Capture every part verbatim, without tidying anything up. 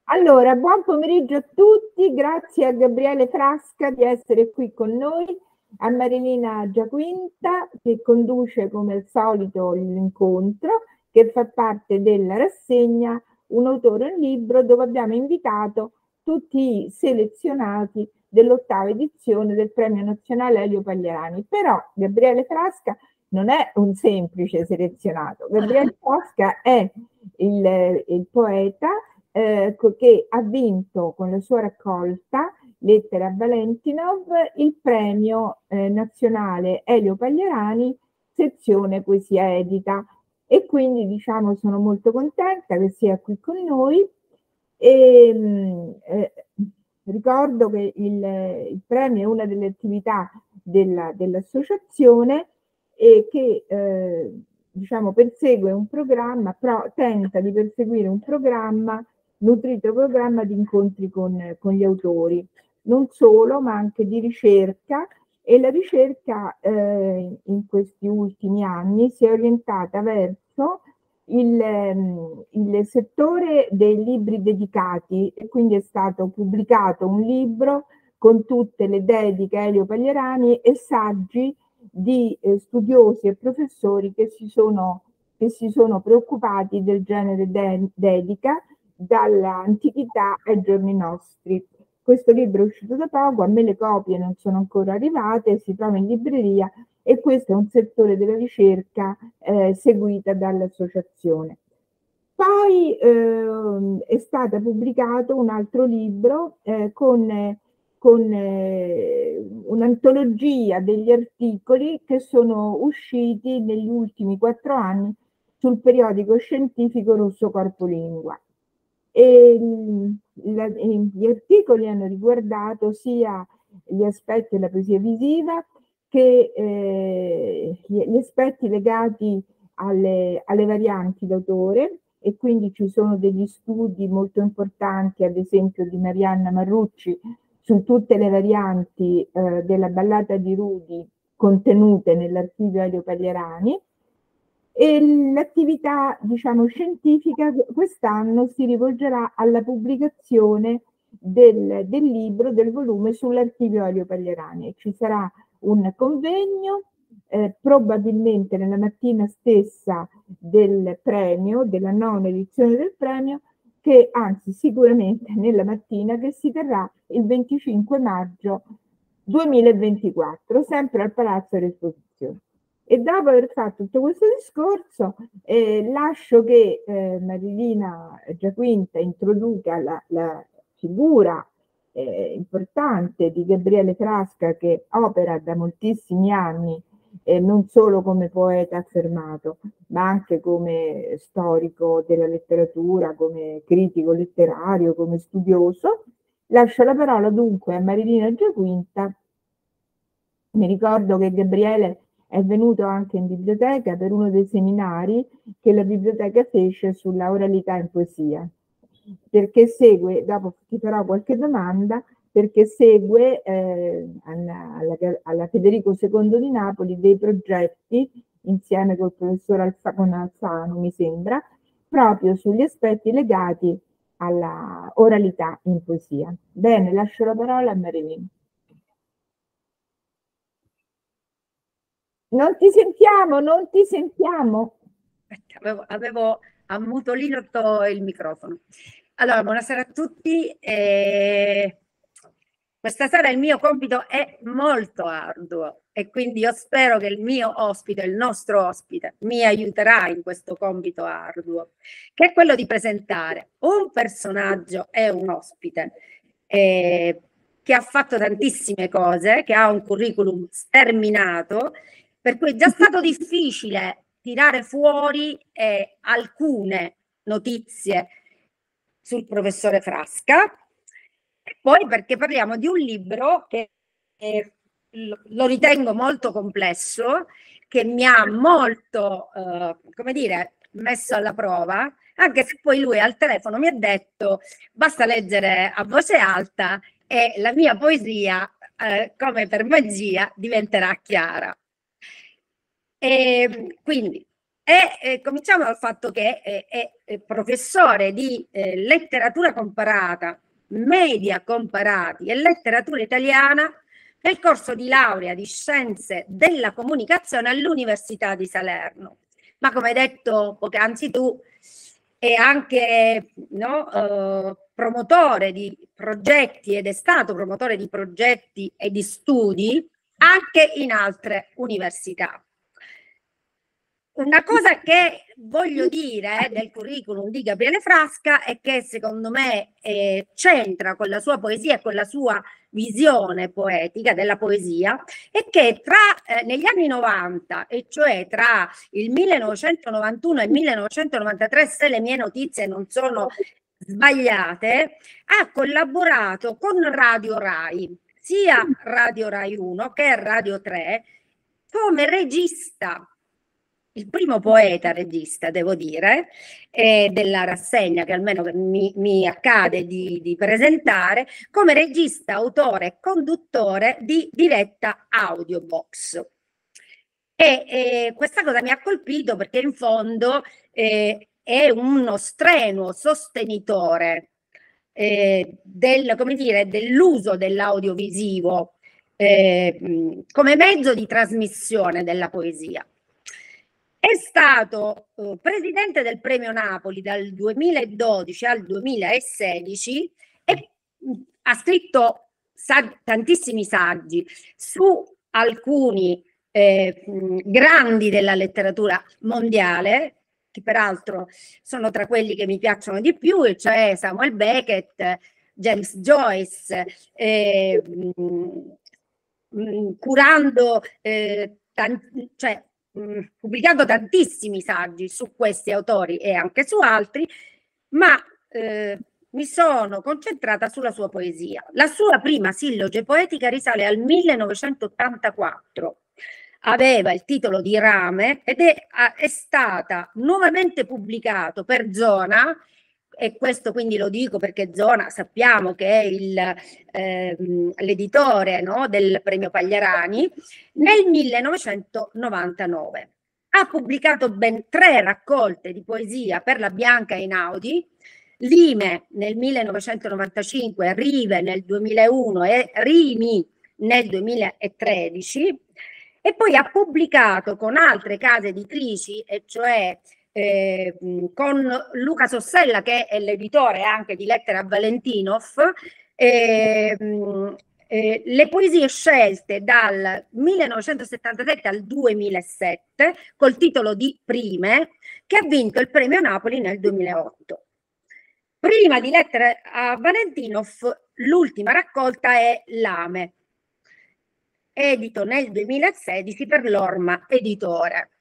Allora, buon pomeriggio a tutti, grazie a Gabriele Frasca di essere qui con noi, a Marilina Giaquinta che conduce come al solito l'incontro, che fa parte della rassegna Un autore, un libro, dove abbiamo invitato tutti i selezionati dell'ottava edizione del Premio Nazionale Elio Pagliarani. Però Gabriele Frasca non è un semplice selezionato, Gabriele Frasca è il, il poeta Eh, che ha vinto con la sua raccolta Lettere a Valentinov il premio eh, nazionale Elio Pagliarani, sezione poesia edita, e quindi diciamo sono molto contenta che sia qui con noi. E, eh, ricordo che il, il premio è una delle attività della, dell'associazione e che eh, diciamo persegue un programma, però tenta di perseguire un programma nutrito programma di incontri con, con gli autori, non solo, ma anche di ricerca, e la ricerca eh, in questi ultimi anni si è orientata verso il, il settore dei libri dedicati, e quindi è stato pubblicato un libro con tutte le dediche a Elio Pagliarani e saggi di eh, studiosi e professori che si sono, che si sono preoccupati del genere de- dedica dall'antichità ai giorni nostri. Questo libro è uscito da poco, a me le copie non sono ancora arrivate, si trova in libreria, e questo è un settore della ricerca eh, seguita dall'associazione. Poi eh, è stato pubblicato un altro libro eh, con, con eh, un'antologia degli articoli che sono usciti negli ultimi quattro anni sul periodico scientifico Rosso Corpo Lingua. E la, gli articoli hanno riguardato sia gli aspetti della poesia visiva che eh, gli aspetti legati alle, alle varianti d'autore, e quindi ci sono degli studi molto importanti, ad esempio di Marianna Marrucci, su tutte le varianti eh, della ballata di Rudi contenute nell'archivio Elio Pagliarani. E l'attività, diciamo, scientifica quest'anno si rivolgerà alla pubblicazione del, del libro, del volume sull'archivio Elio Pagliarani. Ci sarà un convegno, eh, probabilmente nella mattina stessa del premio, della nona edizione del premio, che anzi sicuramente nella mattina, che si terrà il venticinque maggio duemilaventiquattro, sempre al Palazzo dell'Esposizione. E dopo aver fatto tutto questo discorso, eh, lascio che eh, Marilina Giaquinta introduca la, la figura eh, importante di Gabriele Frasca, che opera da moltissimi anni eh, non solo come poeta affermato, ma anche come storico della letteratura, come critico letterario, come studioso. Lascio la parola dunque a Marilina Giaquinta. Mi ricordo che Gabriele è venuto anche in biblioteca per uno dei seminari che la biblioteca fece sulla oralità in poesia, perché segue, dopo ti farò qualche domanda, perché segue eh, alla, alla, alla Federico secondo di Napoli dei progetti, insieme col professor Alfa, con Alfano, mi sembra, proprio sugli aspetti legati alla oralità in poesia. Bene, lascio la parola a Marilyn. Non ti sentiamo, non ti sentiamo. Avevo, avevo ammutolito il microfono. Allora, buonasera a tutti. Eh, questa sera il mio compito è molto arduo e quindi io spero che il mio ospite, il nostro ospite, mi aiuterà in questo compito arduo, che è quello di presentare un personaggio e un ospite eh, che ha fatto tantissime cose, che ha un curriculum sterminato, per cui è già stato difficile tirare fuori eh, alcune notizie sul professore Frasca, e poi perché parliamo di un libro che eh, lo ritengo molto complesso, che mi ha molto, eh, come dire, messo alla prova, anche se poi lui al telefono mi ha detto basta leggere a voce alta e la mia poesia, eh, come per magia, diventerà chiara. E quindi E eh, cominciamo dal fatto che è, è, è professore di eh, letteratura comparata, media comparati e letteratura italiana nel corso di laurea di scienze della comunicazione all'Università di Salerno. Ma come hai detto poc'anzi tu, è anche no, eh, promotore di progetti ed è stato promotore di progetti e di studi anche in altre università. Una cosa che voglio dire eh, del curriculum di Gabriele Frasca è che secondo me eh, c'entra con la sua poesia e con la sua visione poetica della poesia, è che tra eh, negli anni novanta, e cioè tra il millenovecentonovantuno e il millenovecentonovantatré, se le mie notizie non sono sbagliate, ha collaborato con Radio Rai, sia Radio Rai uno che Radio tre, come regista. Il primo poeta regista, devo dire, eh, della rassegna che almeno mi, mi accade di, di presentare, come regista, autore e conduttore di Diretta Audiobox. E eh, questa cosa mi ha colpito perché in fondo eh, è uno strenuo sostenitore eh, del, come dire, dell'uso dell'audiovisivo eh, come mezzo di trasmissione della poesia. È stato eh, presidente del Premio Napoli dal duemiladodici al duemilasedici e mh, ha scritto sag- tantissimi saggi su alcuni eh, mh, grandi della letteratura mondiale, che peraltro sono tra quelli che mi piacciono di più, e cioè Samuel Beckett, James Joyce, eh, mh, mh, curando, eh, tanti, cioè mh, pubblicando tantissimi saggi su questi autori e anche su altri, ma eh, mi sono concentrata sulla sua poesia. La sua prima silloge poetica risale al millenovecentottantaquattro. Aveva il titolo di Rame ed è, è stata nuovamente pubblicato per Zona, e questo quindi lo dico perché Zona sappiamo che è eh, l'editore no, del Premio Pagliarani, nel millenovecentonovantanove. Ha pubblicato ben tre raccolte di poesia per la Bianca Einaudi, Lime nel millenovecentonovantacinque, Rive nel duemilauno e Rimi nel duemilatredici, e poi ha pubblicato con altre case editrici, e cioè eh, con Luca Sossella, che è l'editore anche di Lettere a Valentinov, eh, eh, le poesie scelte dal millenovecentosettantasette al duemilasette col titolo di Prime, che ha vinto il Premio Napoli nel duemilaotto. Prima di Lettere a Valentinov, l'ultima raccolta è Lame, edito nel duemilasedici per l'Orma Editore,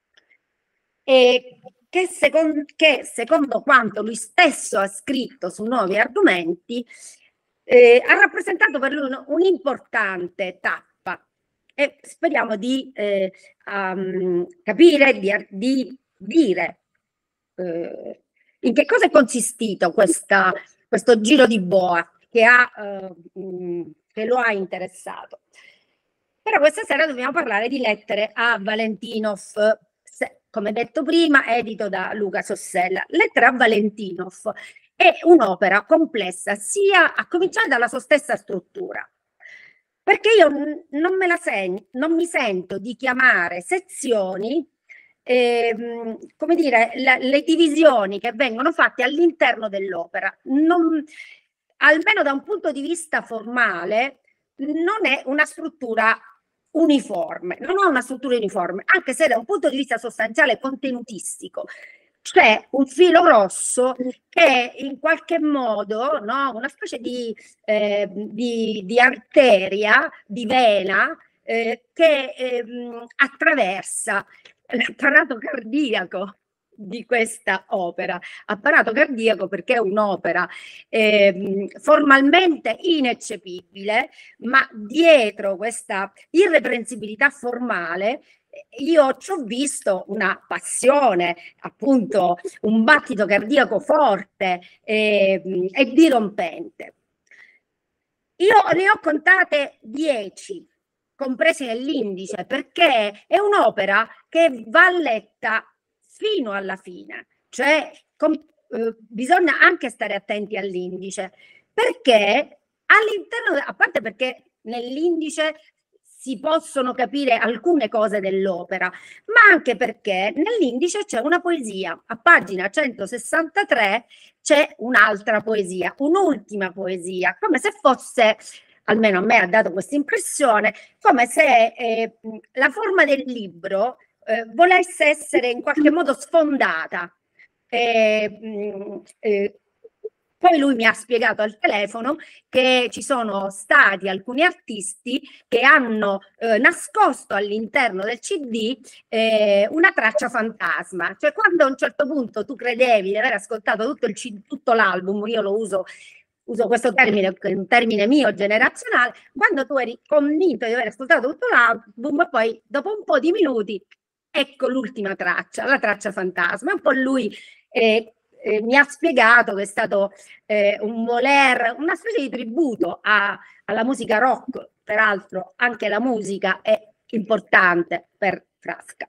e che secondo, che secondo quanto lui stesso ha scritto su Nuovi Argomenti, eh, ha rappresentato per lui un'importante tappa, e speriamo di eh, um, capire, di, di dire eh, in che cosa è consistito questa, questo giro di boa che, ha, eh, che lo ha interessato. Però questa sera dobbiamo parlare di Lettere a Valentinov, se, come detto prima, edito da Luca Sossella. Lettere a Valentinov è un'opera complessa, sia a cominciare dalla sua stessa struttura, perché io non, me la sen- non mi sento di chiamare sezioni, eh, come dire, la, le divisioni che vengono fatte all'interno dell'opera. Non, almeno da un punto di vista formale, non è una struttura uniforme, non ha una struttura uniforme, anche se da un punto di vista sostanziale e contenutistico c'è un filo rosso che in qualche modo, no, una specie di, eh, di, di arteria, di vena, eh, che eh, attraversa l'apparato cardiaco di questa opera. Apparato cardiaco perché è un'opera eh, formalmente ineccepibile, ma dietro questa irreprensibilità formale io ci ho visto una passione, appunto un battito cardiaco forte eh, e dirompente. Io ne ho contate dieci, compresi nell'indice, perché è un'opera che va letta fino alla fine, cioè com, eh, bisogna anche stare attenti all'indice, perché all'interno, a parte perché nell'indice si possono capire alcune cose dell'opera, ma anche perché nell'indice c'è una poesia. A pagina centosessantatré c'è un'altra poesia, un'ultima poesia, come se fosse, almeno a me ha dato questa impressione, come se eh, la forma del libro eh, volesse essere in qualche modo sfondata. Eh, eh, Poi lui mi ha spiegato al telefono che ci sono stati alcuni artisti che hanno eh, nascosto all'interno del C D eh, una traccia fantasma, cioè quando a un certo punto tu credevi di aver ascoltato tutto, il, tutto l'album, io lo uso, uso questo termine, un termine mio generazionale, quando tu eri convinto di aver ascoltato tutto l'album, poi dopo un po' di minuti ecco l'ultima traccia, la traccia fantasma. Un po' lui eh, Eh, mi ha spiegato che è stato eh, un voler, una specie di tributo a, alla musica rock, peraltro anche la musica è importante per Frasca.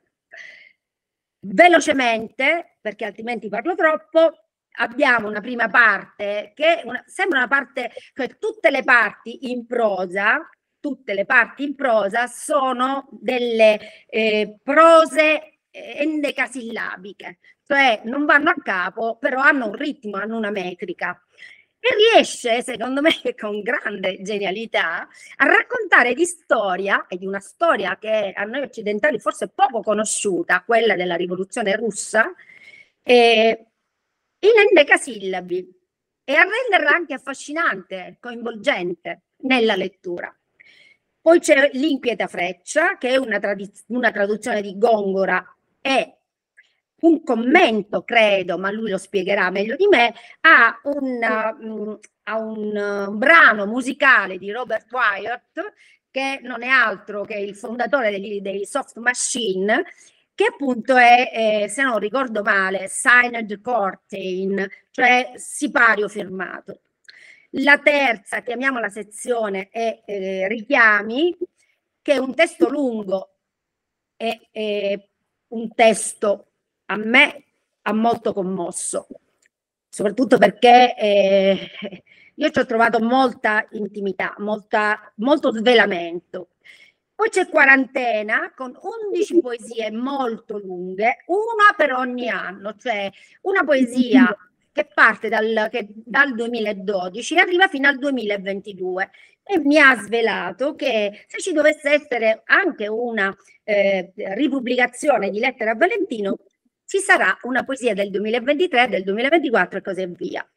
Velocemente, perché altrimenti parlo troppo, abbiamo una prima parte che una, sembra una parte, cioè tutte le parti in prosa, tutte le parti in prosa sono delle eh, prose endecasillabiche, cioè non vanno a capo, però hanno un ritmo, hanno una metrica. E riesce, secondo me, con grande genialità, a raccontare di storia, e di una storia che a noi occidentali forse è poco conosciuta, quella della rivoluzione russa, eh, in endecasillabi, e a renderla anche affascinante, coinvolgente nella lettura. Poi c'è L'inquieta freccia, che è una, una traduzione di Gongora e un commento, credo, ma lui lo spiegherà meglio di me, a un, uh, a un uh, brano musicale di Robert Wyatt, che non è altro che il fondatore dei, dei Soft Machine, che appunto è, eh, se non ricordo male, Signed Curtain, cioè sipario firmato. La terza, chiamiamola sezione, è eh, Richiami, che è un testo lungo, è, è un testo a me ha molto commosso, soprattutto perché eh, io ci ho trovato molta intimità, molta, molto svelamento. Poi c'è Quarantena con undici poesie molto lunghe, una per ogni anno, cioè una poesia che parte dal, che, dal duemiladodici e arriva fino al duemilaventidue, e mi ha svelato che se ci dovesse essere anche una eh, ripubblicazione di Lettera a Valentino, ci sarà una poesia del duemilaventitré, del duemilaventiquattro e così via.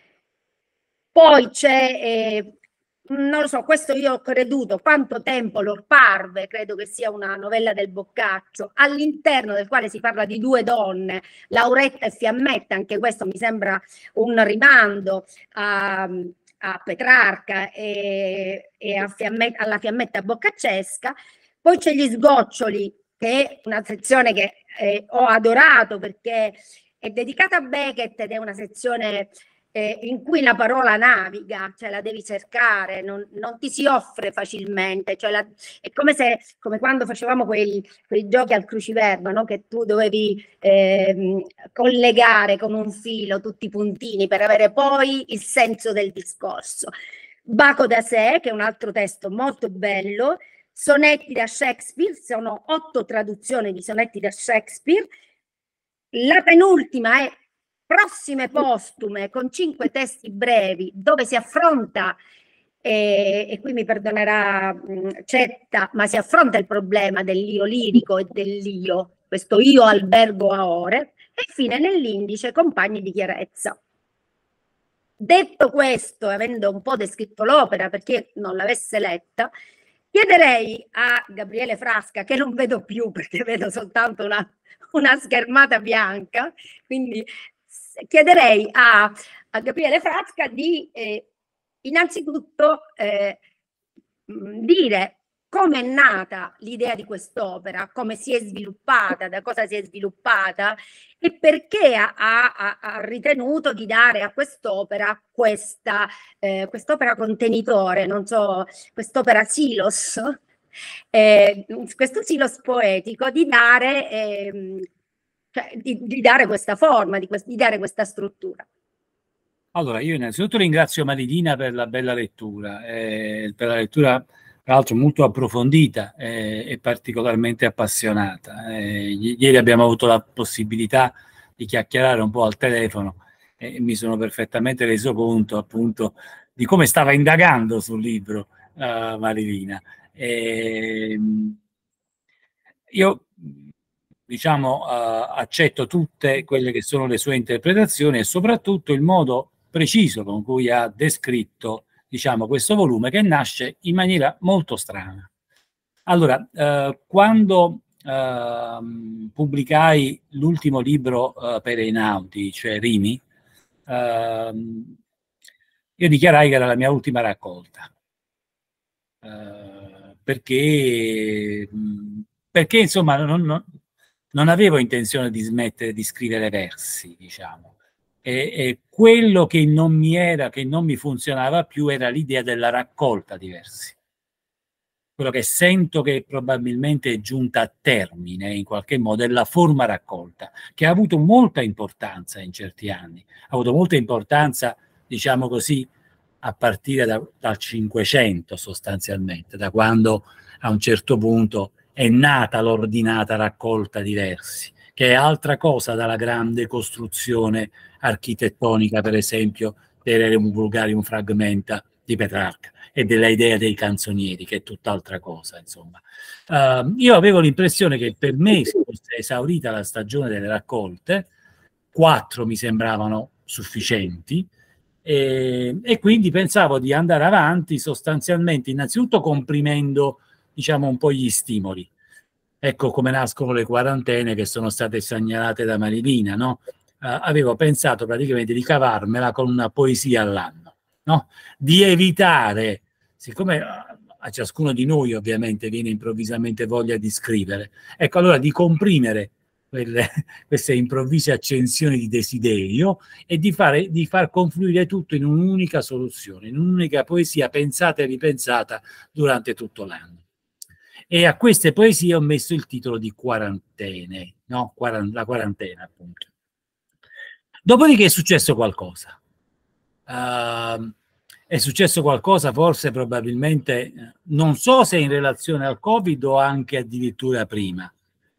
Poi c'è, eh, non lo so, questo io ho creduto, Quanto tempo lor parve, credo che sia una novella del Boccaccio, all'interno del quale si parla di due donne, Lauretta e Fiammetta, anche questo mi sembra un rimando a, a Petrarca e, e a Fiammetta, alla Fiammetta boccaccesca. Poi c'è Gli sgoccioli, che è una sezione che eh, ho adorato perché è dedicata a Beckett ed è una sezione eh, in cui la parola naviga, cioè la devi cercare, non, non ti si offre facilmente, cioè la, è come se, come quando facevamo quei, quei giochi al cruciverba, no? Che tu dovevi eh, collegare con un filo tutti i puntini per avere poi il senso del discorso. Baco da sé, che è un altro testo molto bello, Sonetti da Shakespeare, sono otto traduzioni di sonetti da Shakespeare. La penultima è Prossime postume, con cinque testi brevi, dove si affronta, eh, e qui mi perdonerà mh, Cetta, ma si affronta il problema dell'io lirico e dell'io, questo io albergo a ore, e infine nell'indice Compagni di chiarezza. Detto questo, avendo un po' descritto l'opera per chi non l'avesse letta, chiederei a Gabriele Frasca, che non vedo più perché vedo soltanto una, una schermata bianca, quindi chiederei a, a Gabriele Frasca di eh, innanzitutto eh, dire come è nata l'idea di quest'opera, come si è sviluppata, da cosa si è sviluppata e perché ha, ha, ha ritenuto di dare a quest'opera questa eh, quest'opera contenitore, non so, quest'opera silos, eh, questo silos poetico, di dare eh, cioè di, di dare questa forma, di, di dare questa struttura. Allora, io innanzitutto ringrazio Marilina per la bella lettura, eh, per la lettura tra l'altro molto approfondita eh, e particolarmente appassionata. Eh, ieri abbiamo avuto la possibilità di chiacchierare un po' al telefono e mi sono perfettamente reso conto appunto di come stava indagando sul libro uh, Marilina. E, io diciamo uh, accetto tutte quelle che sono le sue interpretazioni e soprattutto il modo preciso con cui ha descritto, diciamo, questo volume che nasce in maniera molto strana. Allora, uh, quando uh, pubblicai l'ultimo libro uh, per Einaudi, cioè Rimi, uh, io dichiarai che era la mia ultima raccolta. Uh, perché, perché insomma non, non, non avevo intenzione di smettere di scrivere versi, diciamo, e, e quello che non mi era, che non mi funzionava più era l'idea della raccolta di versi. Quello che sento che probabilmente è giunta a termine in qualche modo è la forma raccolta, che ha avuto molta importanza in certi anni, ha avuto molta importanza, diciamo così, a partire da, dal Cinquecento sostanzialmente, da quando a un certo punto è nata l'ordinata raccolta di versi, che è altra cosa dalla grande costruzione architettonica, per esempio, dell'Ereum Vulgarium Fragmenta di Petrarca e della idea dei canzonieri, che è tutt'altra cosa, insomma. Uh, io avevo l'impressione che per me si fosse esaurita la stagione delle raccolte, quattro mi sembravano sufficienti, E, e quindi pensavo di andare avanti sostanzialmente innanzitutto comprimendo, diciamo, un po' gli stimoli. Ecco come nascono le quarantene che sono state segnalate da Marilina, no? Uh, avevo pensato praticamente di cavarmela con una poesia all'anno, no? Di evitare, siccome a ciascuno di noi ovviamente viene improvvisamente voglia di scrivere, ecco, allora di comprimere quelle, queste improvvise accensioni di desiderio e di, fare, di far confluire tutto in un'unica soluzione, in un'unica poesia pensata e ripensata durante tutto l'anno. E a queste poesie ho messo il titolo di Quarantene, no? Quarant- la quarantena, appunto. Dopodiché è successo qualcosa. Uh, è successo qualcosa, forse probabilmente, non so se in relazione al Covid o anche addirittura prima.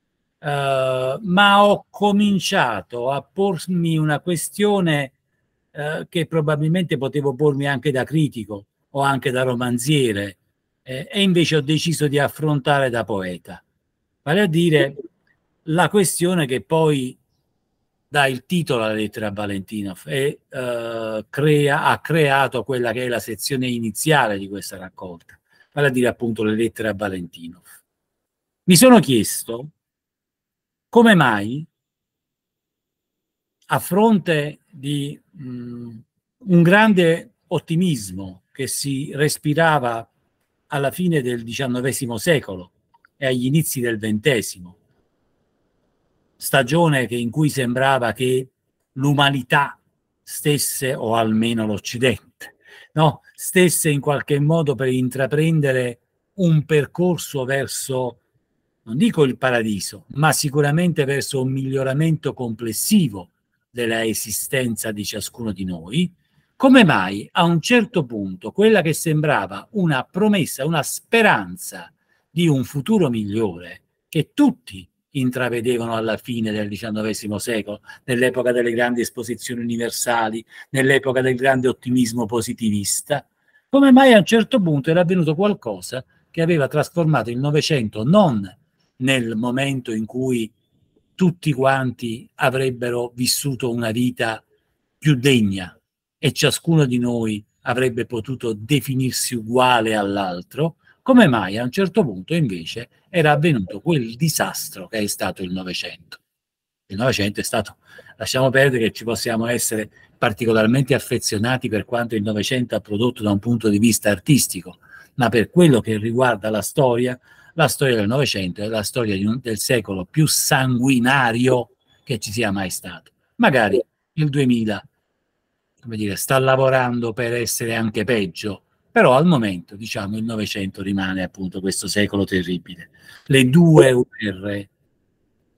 Uh, ma ho cominciato a pormi una questione uh, che probabilmente potevo pormi anche da critico o anche da romanziere, eh, e invece ho deciso di affrontare da poeta, vale a dire la questione che poi dà il titolo alla lettera a Valentinov e uh, crea, ha creato quella che è la sezione iniziale di questa raccolta, vale a dire appunto le lettere a Valentinov. Mi sono chiesto come mai, a fronte di mh, un grande ottimismo che si respirava alla fine del diciannovesimo secolo e agli inizi del ventesimo, stagione che in cui sembrava che l'umanità stesse, o almeno l'Occidente, no, stesse in qualche modo per intraprendere un percorso verso, non dico il paradiso, ma sicuramente verso un miglioramento complessivo della esistenza di ciascuno di noi, come mai a un certo punto quella che sembrava una promessa, una speranza di un futuro migliore che tutti intravedevano alla fine del diciannovesimo secolo, nell'epoca delle grandi esposizioni universali, nell'epoca del grande ottimismo positivista, come mai a un certo punto era avvenuto qualcosa che aveva trasformato il Novecento non nel momento in cui tutti quanti avrebbero vissuto una vita più degna e ciascuno di noi avrebbe potuto definirsi uguale all'altro, come mai a un certo punto invece era avvenuto quel disastro che è stato il Novecento. Il Novecento è stato, lasciamo perdere che ci possiamo essere particolarmente affezionati per quanto il Novecento ha prodotto da un punto di vista artistico, ma per quello che riguarda la storia, la storia del Novecento è la storia di un, del secolo più sanguinario che ci sia mai stato. Magari il duemila, come dire, sta lavorando per essere anche peggio, però al momento, diciamo, il Novecento rimane appunto questo secolo terribile. Le due guerre,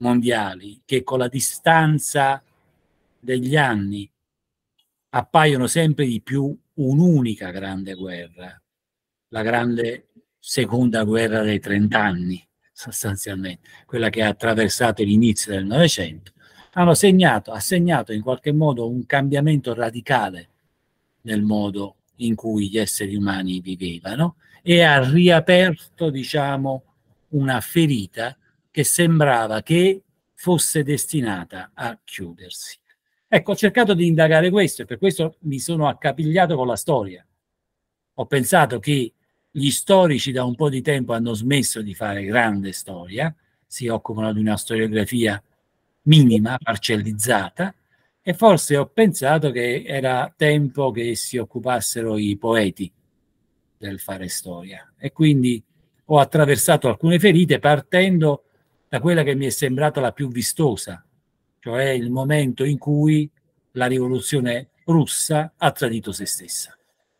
mondiali che con la distanza degli anni appaiono sempre di più un'unica grande guerra, la grande seconda guerra dei trent'anni, sostanzialmente, quella che ha attraversato l'inizio del Novecento, hanno segnato, ha segnato in qualche modo un cambiamento radicale nel modo in cui gli esseri umani vivevano e ha riaperto, diciamo, una ferita che sembrava che fosse destinata a chiudersi. Ecco, ho cercato di indagare questo e per questo mi sono accapigliato con la storia. Ho pensato che gli storici da un po' di tempo hanno smesso di fare grande storia, si occupano di una storiografia minima, parcellizzata, e forse ho pensato che era tempo che si occupassero i poeti del fare storia. E quindi ho attraversato alcune ferite partendo da quella che mi è sembrata la più vistosa, cioè il momento in cui la rivoluzione russa ha tradito se stessa.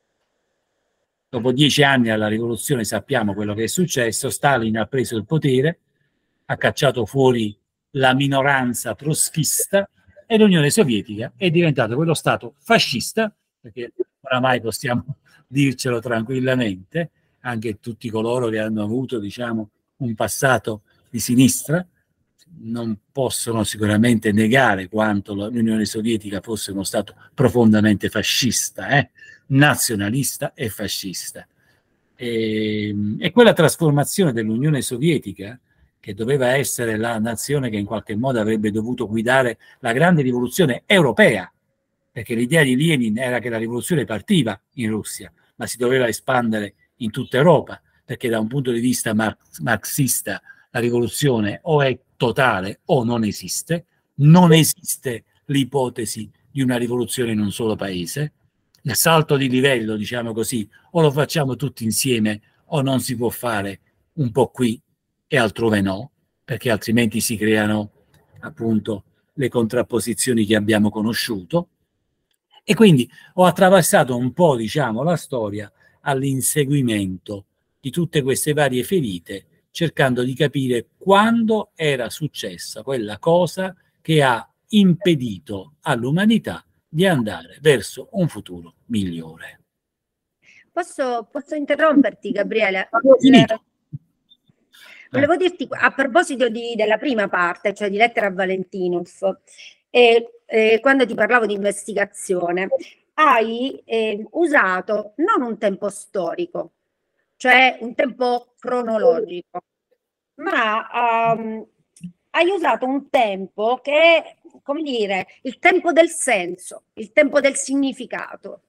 Dopo dieci anni alla rivoluzione sappiamo quello che è successo, Stalin ha preso il potere, ha cacciato fuori la minoranza trotskista e l'Unione Sovietica è diventata quello Stato fascista, perché oramai possiamo dircelo tranquillamente, anche tutti coloro che hanno avuto, diciamo, un passato di sinistra non possono sicuramente negare quanto l'Unione Sovietica fosse uno Stato profondamente fascista, eh? nazionalista e fascista. E, e quella trasformazione dell'Unione Sovietica, che doveva essere la nazione che in qualche modo avrebbe dovuto guidare la grande rivoluzione europea, perché l'idea di Lenin era che la rivoluzione partiva in Russia, ma si doveva espandere in tutta Europa, perché da un punto di vista marx marxista la rivoluzione o è totale o non esiste, non esiste l'ipotesi di una rivoluzione in un solo paese, il salto di livello, diciamo così, o lo facciamo tutti insieme o non si può fare un po' qui e altrove no, perché altrimenti si creano appunto le contrapposizioni che abbiamo conosciuto. E quindi ho attraversato un po', diciamo, la storia all'inseguimento di tutte queste varie ferite, cercando di capire quando era successa quella cosa che ha impedito all'umanità di andare verso un futuro migliore. Posso, posso interromperti, Gabriele? Finito. Volevo dirti, a proposito di, della prima parte, cioè di Lettera a Valentinus, e, e quando ti parlavo di investigazione, hai eh, usato non un tempo storico, cioè un tempo cronologico, ma um, hai usato un tempo che è, come dire, il tempo del senso, il tempo del significato.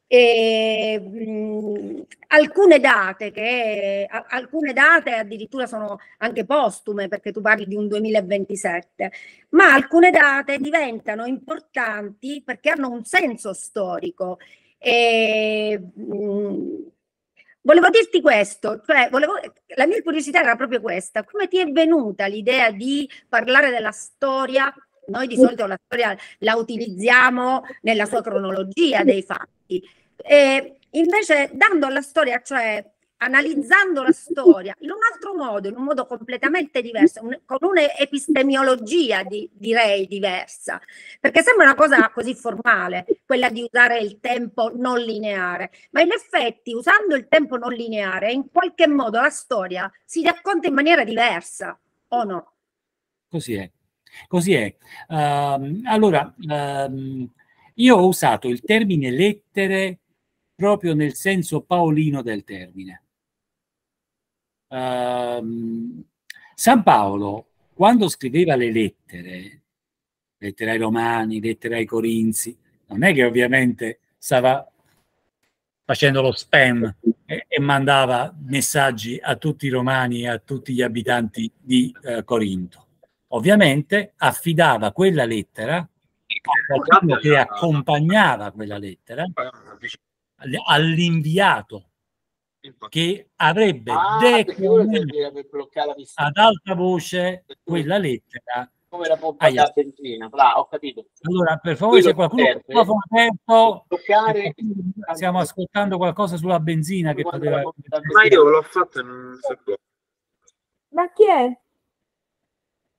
E, mh, alcune date che a, alcune date addirittura sono anche postume, perché tu parli di un duemilaventisette, ma alcune date diventano importanti perché hanno un senso storico. E, mh, volevo dirti questo, cioè volevo, la mia curiosità era proprio questa: come ti è venuta l'idea di parlare della storia? Noi di solito la storia la utilizziamo nella sua cronologia dei fatti, e invece dando alla storia, cioè analizzando la storia in un altro modo, in un modo completamente diverso, un, con un'epistemiologia di, direi diversa, perché sembra una cosa così formale quella di usare il tempo non lineare, ma in effetti usando il tempo non lineare in qualche modo la storia si racconta in maniera diversa, o no? Così è. Così è. Uh, allora, uh, io ho usato il termine lettere proprio nel senso paolino del termine. Uh, San Paolo, quando scriveva le lettere, lettere ai Romani, lettere ai Corinzi, non è che ovviamente stava facendo lo spam e, e mandava messaggi a tutti i romani e a tutti gli abitanti di uh, Corinto. Ovviamente affidava quella lettera a qualcuno che accompagnava quella lettera all'inviato, che avrebbe ah, detto ad alta voce quella lettera. Come la pompa da benzina. Bra, ho capito. Allora, per favore, se qualcuno ha il microfono aperto, toccare, stiamo ascoltando qualcosa sulla benzina che poteva... Ma io l'ho fatto e non so. Ma chi è?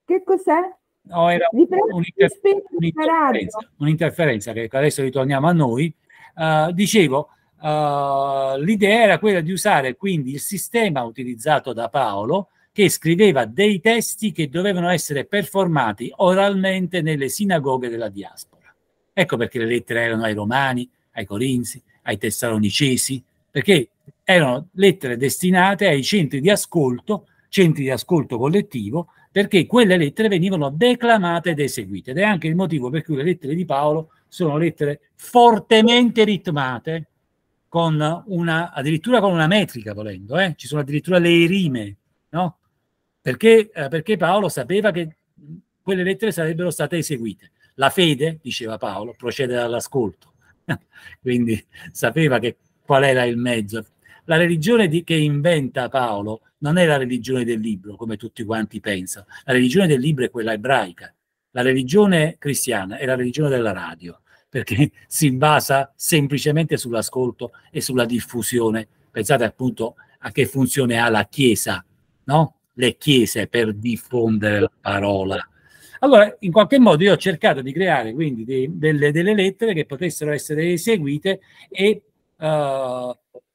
Che cos'è? No, era Vi prego di un'inter- spegnere la radio. un'interferenza, un'interferenza che adesso ritorniamo a noi. Uh, dicevo, uh, l'idea era quella di usare quindi il sistema utilizzato da Paolo, che scriveva dei testi che dovevano essere performati oralmente nelle sinagoghe della diaspora. Ecco perché le lettere erano ai Romani, ai Corinzi, ai Tessalonicesi, perché erano lettere destinate ai centri di ascolto, centri di ascolto collettivo, perché quelle lettere venivano declamate ed eseguite. Ed è anche il motivo per cui le lettere di Paolo sono lettere fortemente ritmate, con una, addirittura con una metrica, volendo, eh? Ci sono addirittura le rime, no? Perché, eh, perché Paolo sapeva che quelle lettere sarebbero state eseguite. La fede, diceva Paolo, procede dall'ascolto. Quindi sapeva che, qual era il mezzo. La religione di, che inventa Paolo non è la religione del libro, come tutti quanti pensano. La religione del libro è quella ebraica. La religione cristiana è la religione della radio, perché si basa semplicemente sull'ascolto e sulla diffusione. Pensate appunto a che funzione ha la Chiesa, no? Le chiese per diffondere la parola. Allora, in qualche modo io ho cercato di creare quindi dei, delle, delle lettere che potessero essere eseguite e uh,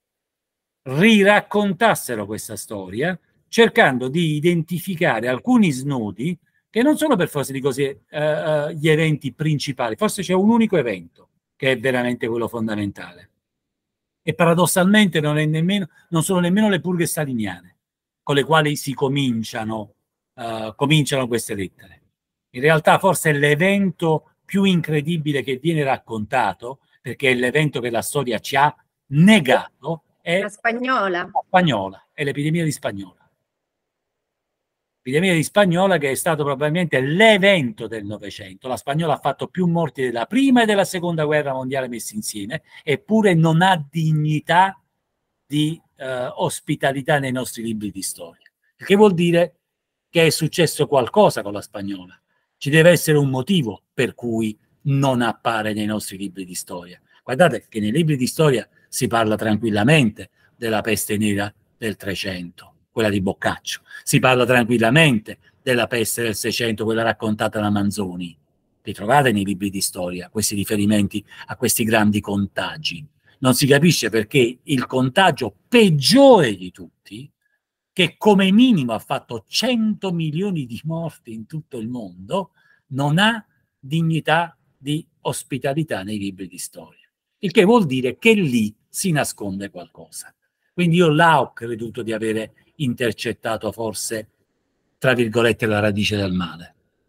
riraccontassero questa storia, cercando di identificare alcuni snodi che non sono per forza di cose uh, uh, gli eventi principali, forse c'è un unico evento che è veramente quello fondamentale. E paradossalmente non, è nemmeno, non sono nemmeno le purghe staliniane con le quali si cominciano, uh, cominciano queste lettere. In realtà forse è l'evento più incredibile che viene raccontato, perché è l'evento che la storia ci ha negato, è la spagnola. La spagnola, è l'epidemia di spagnola. L'epidemia di spagnola che è stato probabilmente l'evento del Novecento. La spagnola ha fatto più morti della prima e della seconda guerra mondiale messi insieme, eppure non ha dignità di eh, ospitalità nei nostri libri di storia. Il che vuol dire che è successo qualcosa con la spagnola. Ci deve essere un motivo per cui non appare nei nostri libri di storia. Guardate che nei libri di storia si parla tranquillamente della peste nera del Trecento, quella di Boccaccio. Si parla tranquillamente della peste del Seicento, quella raccontata da Manzoni. Li trovate nei libri di storia, questi riferimenti a questi grandi contagi. Non si capisce perché il contagio peggiore di tutti, che come minimo ha fatto cento milioni di morti in tutto il mondo, non ha dignità di ospitalità nei libri di storia. Il che vuol dire che lì si nasconde qualcosa. Quindi io là ho creduto di avere intercettato forse, tra virgolette, la radice del male.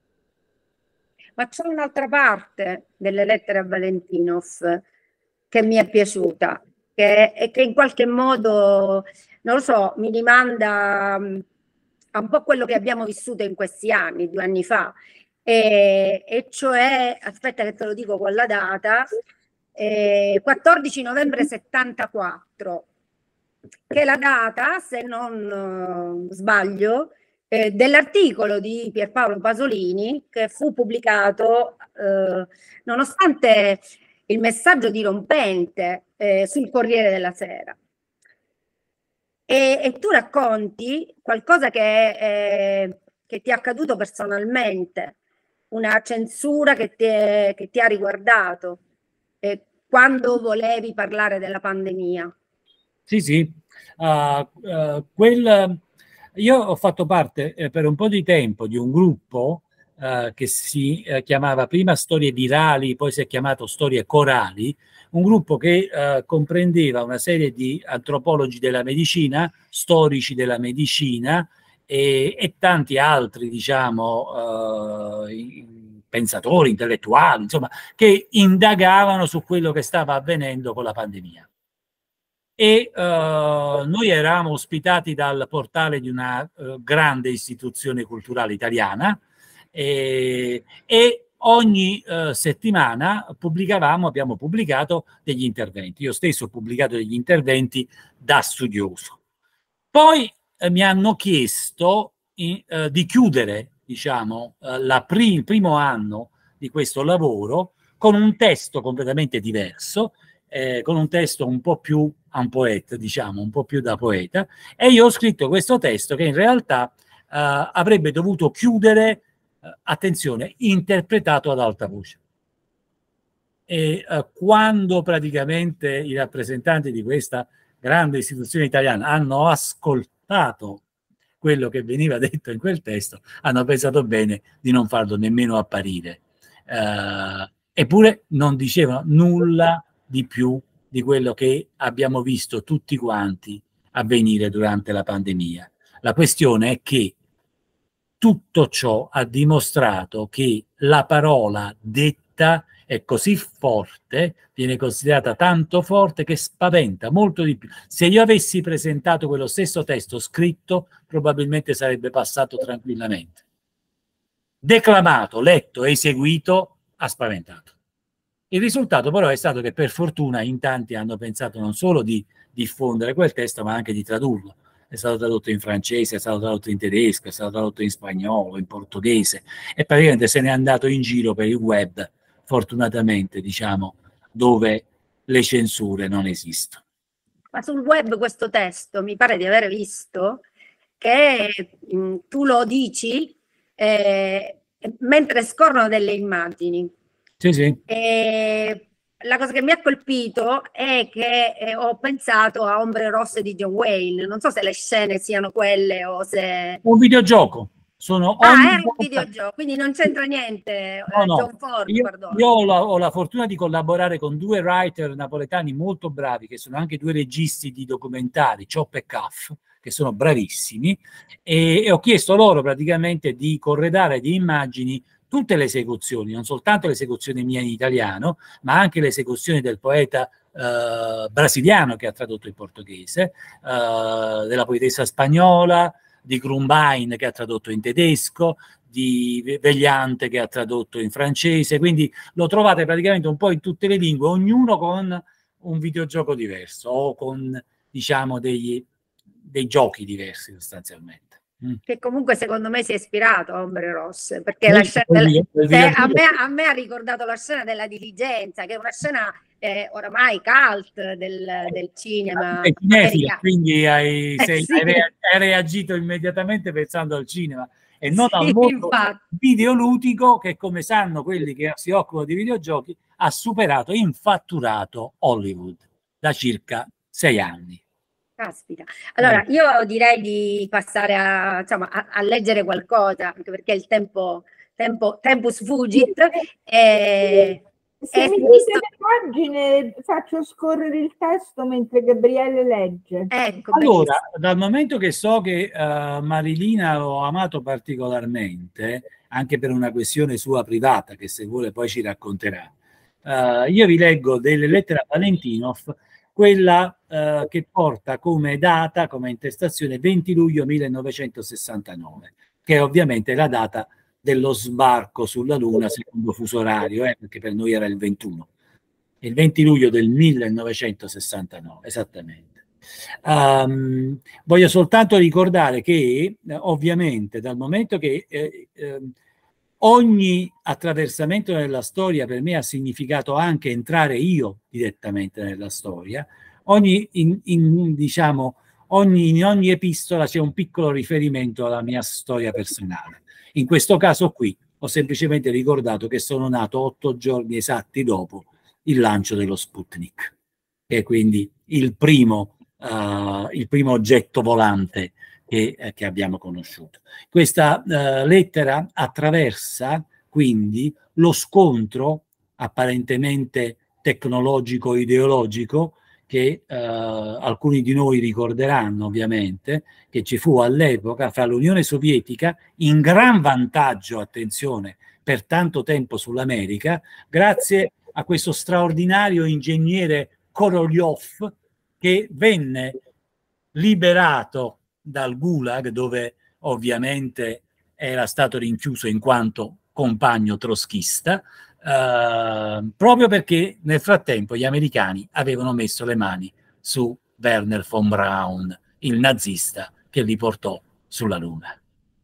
Ma c'è un'altra parte delle lettere a Valentinov che mi è piaciuta, che, e che in qualche modo, non lo so, mi rimanda a un po' quello che abbiamo vissuto in questi anni, due anni fa, e, e cioè, aspetta che te lo dico con la data, eh, quattordici novembre settantaquattro, che è la data, se non uh, sbaglio, eh, dell'articolo di Pierpaolo Pasolini che fu pubblicato eh, nonostante il messaggio dirompente eh, sul Corriere della Sera. E, e tu racconti qualcosa che, eh, che ti è accaduto personalmente, una censura che ti, è, che ti ha riguardato eh, quando volevi parlare della pandemia. Sì, sì. Uh, uh, quel, io ho fatto parte eh, per un po' di tempo di un gruppo uh, che si eh, chiamava prima Storie Virali, poi si è chiamato Storie Corali, un gruppo che uh, comprendeva una serie di antropologi della medicina, storici della medicina e, e tanti altri, diciamo, uh, pensatori, intellettuali, insomma, che indagavano su quello che stava avvenendo con la pandemia. E uh, noi eravamo ospitati dal portale di una uh, grande istituzione culturale italiana e, e ogni uh, settimana pubblicavamo, abbiamo pubblicato degli interventi. Io stesso ho pubblicato degli interventi da studioso. Poi uh, mi hanno chiesto in, uh, di chiudere, diciamo, uh, la pri- il primo anno di questo lavoro con un testo completamente diverso, eh, con un testo un po' più un poeta, diciamo, un po' più da poeta, e io ho scritto questo testo che in realtà uh, avrebbe dovuto chiudere eh, attenzione, interpretato ad alta voce. E eh, quando praticamente i rappresentanti di questa grande istituzione italiana hanno ascoltato quello che veniva detto in quel testo, hanno pensato bene di non farlo nemmeno apparire. Eh, eppure non dicevano nulla di più di quello che abbiamo visto tutti quanti avvenire durante la pandemia. La questione è che tutto ciò ha dimostrato che la parola detta è così forte, viene considerata tanto forte che spaventa molto di più. Se io avessi presentato quello stesso testo scritto, probabilmente sarebbe passato tranquillamente. Declamato, letto, eseguito, ha spaventato. Il risultato però è stato che per fortuna in tanti hanno pensato non solo di diffondere quel testo, ma anche di tradurlo. È stato tradotto in francese, è stato tradotto in tedesco, è stato tradotto in spagnolo, in portoghese, e praticamente se n'è andato in giro per il web, fortunatamente, diciamo, dove le censure non esistono. Ma sul web questo testo mi pare di aver visto che mh, tu lo dici eh, mentre scorrono delle immagini. Sì, sì. E la cosa che mi ha colpito è che eh, ho pensato a Ombre Rosse di John Wayne. Non so se le scene siano quelle o se... Un videogioco. Sono ah, ogni è un volta... videogioco, quindi non c'entra niente. No, eh, no. John Ford, Io, perdono. io ho, la, ho la fortuna di collaborare con due writer napoletani molto bravi, che sono anche due registi di documentari, Chop e Caff, che sono bravissimi, e, e ho chiesto loro praticamente di corredare di immagini tutte le esecuzioni, non soltanto l'esecuzione mia in italiano, ma anche le esecuzioni del poeta eh, brasiliano che ha tradotto in portoghese, eh, della poetessa spagnola, di Grumbain che ha tradotto in tedesco, di Vegliante che ha tradotto in francese, quindi lo trovate praticamente un po' in tutte le lingue, ognuno con un videogioco diverso o con, diciamo, degli, dei giochi diversi sostanzialmente. Mm. Che comunque secondo me si è ispirato a Ombre Rosse, perché Sì, la scena della, il video, il cioè, video. a, me, a me ha ricordato la scena della diligenza, che è una scena eh, oramai cult del, del cinema Sei cinefila, americano. quindi hai, sei, Eh, sì. hai, rea- hai reagito immediatamente pensando al cinema e non Sì, al mondo infatti. videoludico che, come sanno quelli che si occupano di videogiochi, ha superato in fatturato Hollywood da circa sei anni. Caspita. Allora, io direi di passare a, insomma, a, a leggere qualcosa, anche perché il tempo, tempo tempus fugit. E, Se e mi dite visto... le pagine, faccio scorrere il testo mentre Gabriele legge. Ecco, allora, benissimo. dal momento che so che uh, Marilina l'ho amato particolarmente, anche per una questione sua privata, che se vuole poi ci racconterà, uh, io vi leggo delle lettere a Valentinov, quella uh, che porta come data, come intestazione, venti luglio millenovecentosessantanove, che è ovviamente la data dello sbarco sulla Luna secondo fuso orario, eh, perché per noi era il ventuno. Il venti luglio del millenovecentosessantanove, esattamente. Um, voglio soltanto ricordare che eh, ovviamente dal momento che eh, eh, ogni attraversamento nella storia per me ha significato anche entrare io direttamente nella storia, ogni, in, in, diciamo, ogni, in ogni epistola c'è un piccolo riferimento alla mia storia personale. In questo caso qui ho semplicemente ricordato che sono nato otto giorni esatti dopo il lancio dello Sputnik, che è quindi il primo, uh, il primo oggetto volante che, eh, che abbiamo conosciuto. Questa uh, lettera attraversa quindi lo scontro apparentemente tecnologico-ideologico che uh, alcuni di noi ricorderanno ovviamente, che ci fu all'epoca fra l'Unione Sovietica, in gran vantaggio, attenzione, per tanto tempo sull'America, grazie a questo straordinario ingegnere Korolev che venne liberato dal Gulag, dove ovviamente era stato rinchiuso in quanto compagno trotskista, eh, proprio perché nel frattempo gli americani avevano messo le mani su Werner von Braun, il nazista che li portò sulla Luna.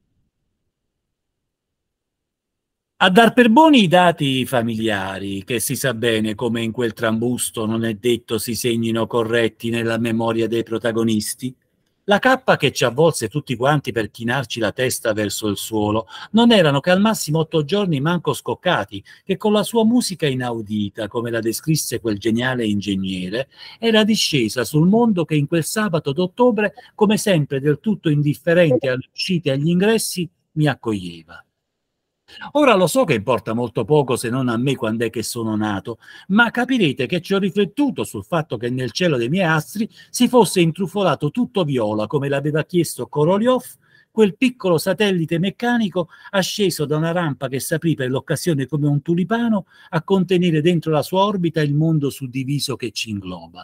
A dar per buoni i dati familiari, che si sa bene come in quel trambusto non è detto si segnino corretti nella memoria dei protagonisti, La cappa che ci avvolse tutti quanti per chinarci la testa verso il suolo non erano che al massimo otto giorni manco scoccati, che con la sua musica inaudita, come la descrisse quel geniale ingegnere, era discesa sul mondo che in quel sabato d'ottobre, come sempre del tutto indifferente alle uscite e agli ingressi, mi accoglieva. Ora lo so che importa molto poco se non a me quando è che sono nato, ma capirete che ci ho riflettuto sul fatto che nel cielo dei miei astri si fosse intrufolato tutto viola, come l'aveva chiesto Korolev, quel piccolo satellite meccanico asceso da una rampa che s'aprì per l'occasione come un tulipano a contenere dentro la sua orbita il mondo suddiviso che ci ingloba.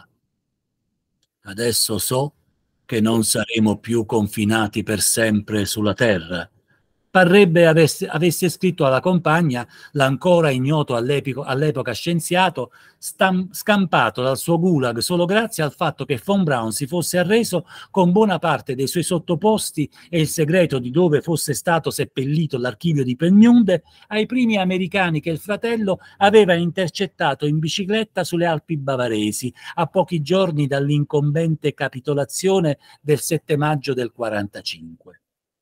Adesso so che non saremo più confinati per sempre sulla Terra. Parrebbe avesse, avesse scritto alla compagna l'ancora ignoto all'epoca scienziato, stam, scampato dal suo gulag solo grazie al fatto che von Braun si fosse arreso con buona parte dei suoi sottoposti e il segreto di dove fosse stato seppellito l'archivio di Peenemünde ai primi americani che il fratello aveva intercettato in bicicletta sulle Alpi bavaresi a pochi giorni dall'incombente capitolazione del sette maggio del quarantacinque.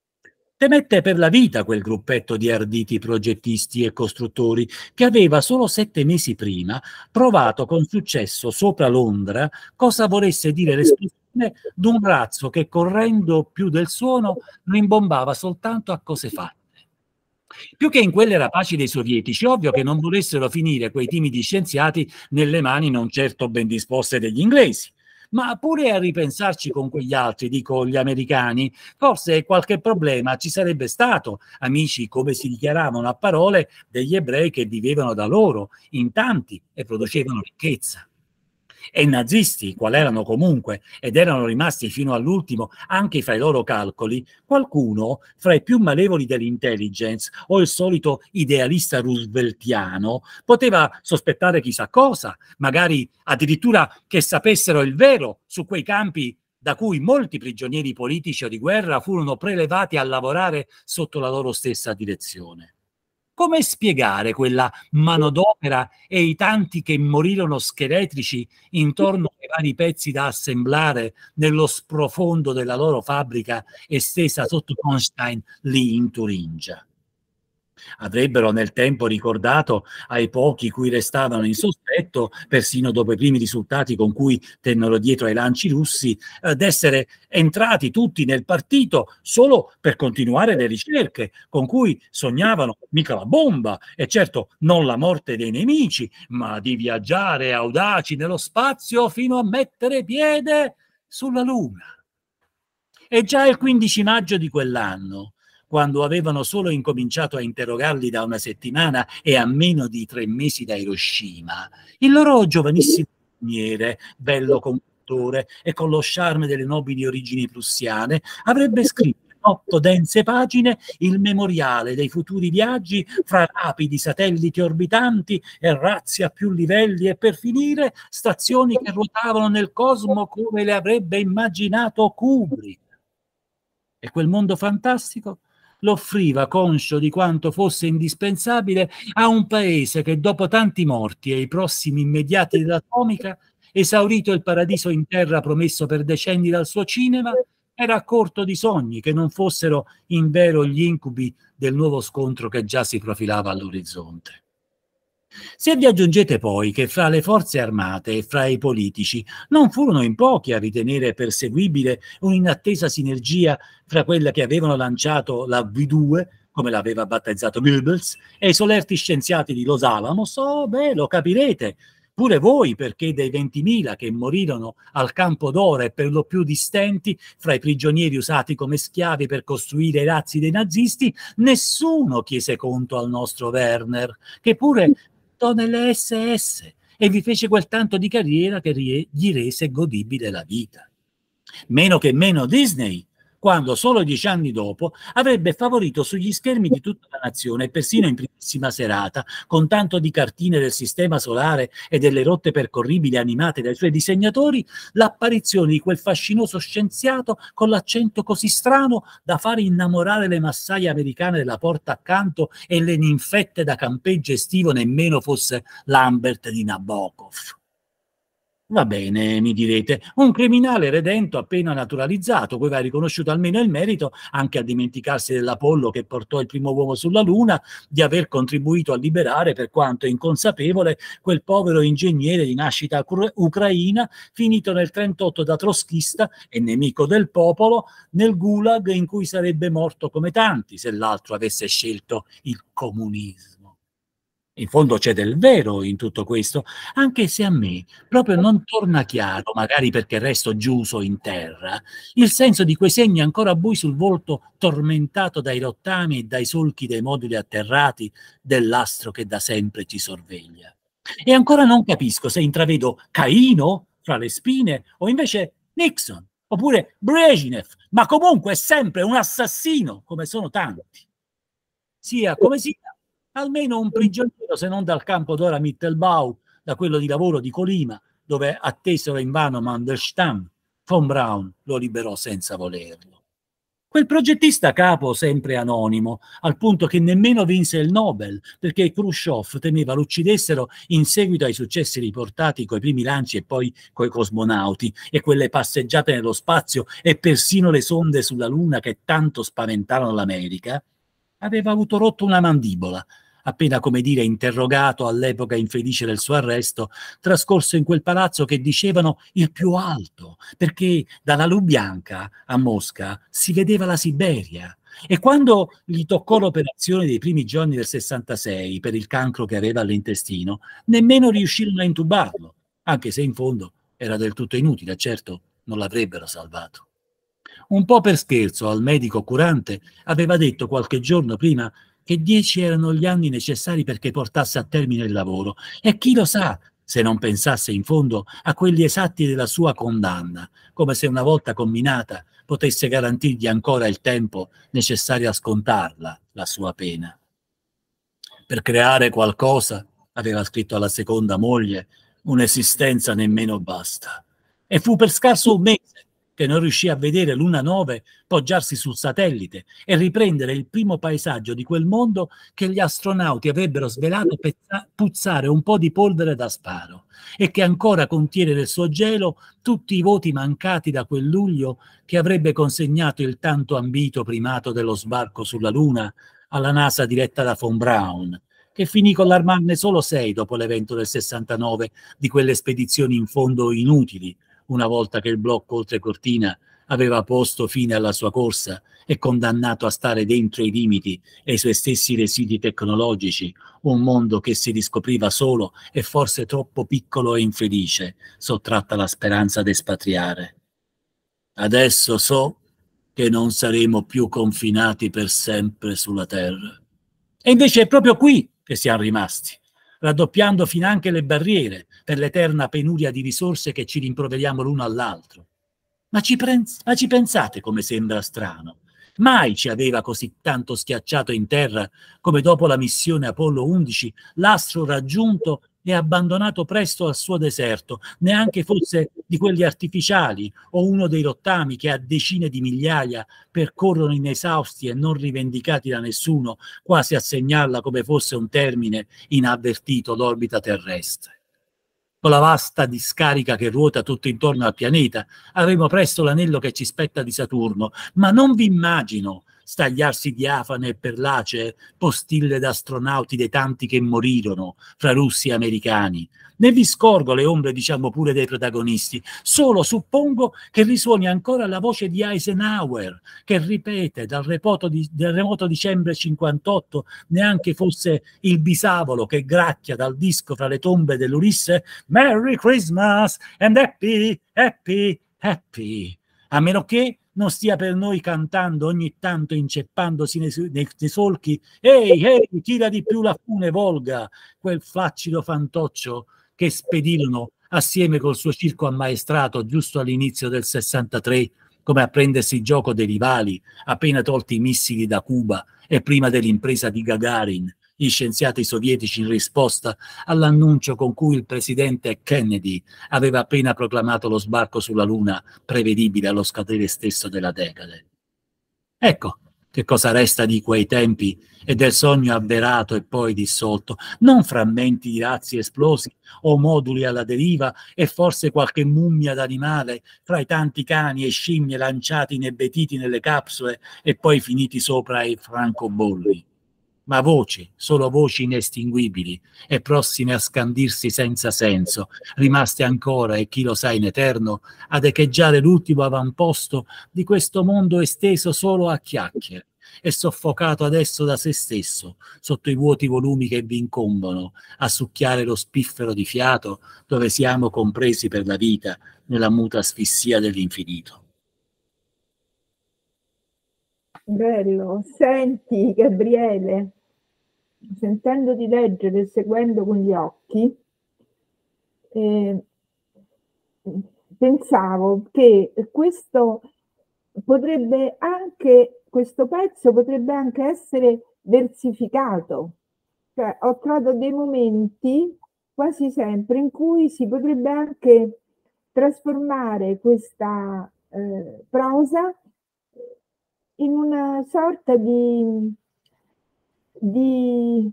Temette per la vita quel gruppetto di arditi progettisti e costruttori che aveva solo sette mesi prima provato con successo sopra Londra cosa volesse dire l'esplosione d'un razzo che correndo più del suono rimbombava soltanto a cose fatte. Più che in quelle rapaci dei sovietici, ovvio che non volessero finire quei timidi scienziati nelle mani non certo ben disposte degli inglesi. Ma pure a ripensarci con quegli altri, dico gli americani, forse qualche problema ci sarebbe stato, amici come si dichiaravano a parole degli ebrei che vivevano da loro, in tanti e producevano ricchezza. E i nazisti, qual erano comunque, ed erano rimasti fino all'ultimo anche fra i loro calcoli, qualcuno fra i più malevoli dell'intelligence o il solito idealista rooseveltiano poteva sospettare chissà cosa, magari addirittura che sapessero il vero su quei campi da cui molti prigionieri politici o di guerra furono prelevati a lavorare sotto la loro stessa direzione. Come spiegare quella manodopera e i tanti che morirono scheletrici intorno ai vari pezzi da assemblare nello sprofondo della loro fabbrica estesa sotto Konstein lì in Turingia? Avrebbero nel tempo ricordato ai pochi cui restavano in sospetto, persino dopo i primi risultati con cui tennero dietro ai lanci russi, eh, d'essere entrati tutti nel partito solo per continuare le ricerche, con cui sognavano mica la bomba, e certo non la morte dei nemici, ma di viaggiare audaci nello spazio fino a mettere piede sulla Luna. E già il quindici maggio di quell'anno, quando avevano solo incominciato a interrogarli da una settimana e a meno di tre mesi da Hiroshima, il loro giovanissimo ingegnere, bello conduttore e con lo charme delle nobili origini prussiane, avrebbe scritto in otto dense pagine il memoriale dei futuri viaggi fra rapidi satelliti orbitanti e razzi a più livelli e per finire stazioni che ruotavano nel cosmo come le avrebbe immaginato Kubrick. E quel mondo fantastico lo offriva conscio di quanto fosse indispensabile a un paese che dopo tanti morti e i prossimi immediati dell'atomica, esaurito il paradiso in terra promesso per decenni dal suo cinema, era corto di sogni che non fossero invero gli incubi del nuovo scontro che già si profilava all'orizzonte. Se vi aggiungete poi che fra le forze armate e fra i politici non furono in pochi a ritenere perseguibile un'inattesa sinergia fra quella che avevano lanciato la V due, come l'aveva battezzato Goebbels, e i solerti scienziati di Los Alamos, oh beh, lo capirete, pure voi, perché dei ventimila che morirono al Campo d'Oro e per lo più di stenti, fra i prigionieri usati come schiavi per costruire i razzi dei nazisti, nessuno chiese conto al nostro Werner, che pure nelle S S e vi fece quel tanto di carriera che gli rese godibile la vita. Meno che meno Disney, quando solo dieci anni dopo avrebbe favorito sugli schermi di tutta la nazione, persino in primissima serata, con tanto di cartine del sistema solare e delle rotte percorribili animate dai suoi disegnatori, l'apparizione di quel fascinoso scienziato con l'accento così strano da fare innamorare le massaie americane della porta accanto e le ninfette da campeggio estivo nemmeno fosse Lambert di Nabokov. Va bene, mi direte, un criminale redento appena naturalizzato, poi va riconosciuto almeno il merito, anche a dimenticarsi dell'Apollo che portò il primo uomo sulla Luna, di aver contribuito a liberare, per quanto inconsapevole, quel povero ingegnere di nascita ucraina, finito nel trentotto da trotskista e nemico del popolo, nel gulag in cui sarebbe morto come tanti se l'altro avesse scelto il comunismo. In fondo c'è del vero in tutto questo, anche se a me proprio non torna chiaro, magari perché resto giuso in terra, il senso di quei segni ancora bui sul volto tormentato dai rottami e dai solchi dei moduli atterrati dell'astro che da sempre ci sorveglia. E ancora non capisco se intravedo Caino fra le spine o invece Nixon, oppure Brezhnev, ma comunque è sempre un assassino, come sono tanti. Sia come sia, almeno un prigioniero, se non dal campo d'ora Mittelbau, da quello di lavoro di Colima, dove attesero invano Mandelstam, von Braun lo liberò senza volerlo. Quel progettista capo sempre anonimo, al punto che nemmeno vinse il Nobel, perché Khrushchev temeva lo uccidessero in seguito ai successi riportati coi primi lanci e poi coi cosmonauti, e quelle passeggiate nello spazio e persino le sonde sulla Luna che tanto spaventarono l'America, aveva avuto rotto una mandibola, appena, come dire, interrogato all'epoca infelice del suo arresto, trascorso in quel palazzo che dicevano il più alto, perché dalla Lubianka a Mosca si vedeva la Siberia. E quando gli toccò l'operazione dei primi giorni del sessantasei per il cancro che aveva all'intestino, nemmeno riuscirono a intubarlo, anche se in fondo era del tutto inutile, certo non l'avrebbero salvato. Un po' per scherzo al medico curante aveva detto qualche giorno prima che dieci erano gli anni necessari perché portasse a termine il lavoro, e chi lo sa se non pensasse in fondo a quelli esatti della sua condanna, come se una volta comminata potesse garantirgli ancora il tempo necessario a scontarla, la sua pena. Per creare qualcosa, aveva scritto alla seconda moglie, un'esistenza nemmeno basta. E fu per scarso un mese che non riuscì a vedere Luna nove poggiarsi sul satellite e riprendere il primo paesaggio di quel mondo che gli astronauti avrebbero svelato puzzare un po' di polvere da sparo e che ancora contiene nel suo gelo tutti i voti mancati da quel luglio che avrebbe consegnato il tanto ambito primato dello sbarco sulla Luna alla NASA diretta da von Braun, che finì con l'armarne solo sei dopo l'evento del sessantanove di quelle spedizioni in fondo inutili, una volta che il blocco oltrecortina aveva posto fine alla sua corsa e condannato a stare dentro i limiti e i suoi stessi residui tecnologici, un mondo che si riscopriva solo e forse troppo piccolo e infelice, sottratta la speranza di espatriare. Adesso so che non saremo più confinati per sempre sulla Terra. E invece è proprio qui che siamo rimasti, raddoppiando finanche le barriere per l'eterna penuria di risorse che ci rimproveriamo l'uno all'altro. Ma ci, ma ci pensate come sembra strano? Mai ci aveva così tanto schiacciato in terra come dopo la missione Apollo undici, l'astro raggiunto e abbandonato presto al suo deserto, neanche fosse di quelli artificiali o uno dei rottami che a decine di migliaia percorrono inesausti e non rivendicati da nessuno, quasi a segnarla come fosse un termine inavvertito l'orbita terrestre. Con la vasta discarica che ruota tutto intorno al pianeta, avremo presto l'anello che ci spetta di Saturno, ma non vi immagino stagliarsi diafane e perlacee postille d'astronauti dei tanti che morirono fra russi e americani. Ne vi scorgo le ombre, diciamo pure, dei protagonisti. Solo suppongo che risuoni ancora la voce di Eisenhower, che ripete dal remoto, di, dal remoto dicembre cinquantotto, neanche fosse il bisavolo che gracchia dal disco fra le tombe dell'Ulisse, Merry Christmas and Happy, Happy, Happy. A meno che non stia per noi cantando ogni tanto inceppandosi nei, nei, nei solchi «Ehi, ehi, tira di più la fune, Volga!» quel flaccido fantoccio che spedirono assieme col suo circo ammaestrato giusto all'inizio del sessantatré, come a prendersi gioco dei rivali, appena tolti i missili da Cuba e prima dell'impresa di Gagarin, gli scienziati sovietici in risposta all'annuncio con cui il presidente Kennedy aveva appena proclamato lo sbarco sulla Luna, prevedibile allo scadere stesso della decade. Ecco, che cosa resta di quei tempi e del sogno avverato e poi dissolto, non frammenti di razzi esplosi o moduli alla deriva e forse qualche mummia d'animale fra i tanti cani e scimmie lanciati inebetiti nelle capsule e poi finiti sopra i francobolli, ma voci, solo voci inestinguibili e prossime a scandirsi senza senso, rimaste ancora, e chi lo sa in eterno, ad echeggiare l'ultimo avamposto di questo mondo esteso solo a chiacchiere e soffocato adesso da se stesso, sotto i vuoti volumi che vi incombono, a succhiare lo spiffero di fiato dove siamo compresi per la vita nella muta asfissia dell'infinito. Bello. Senti, Gabriele, sentendo di leggere e seguendo con gli occhi, eh, pensavo che questo potrebbe anche, questo pezzo potrebbe anche essere versificato. Cioè, ho trovato dei momenti quasi sempre in cui si potrebbe anche trasformare questa eh, prosa in una sorta di, di,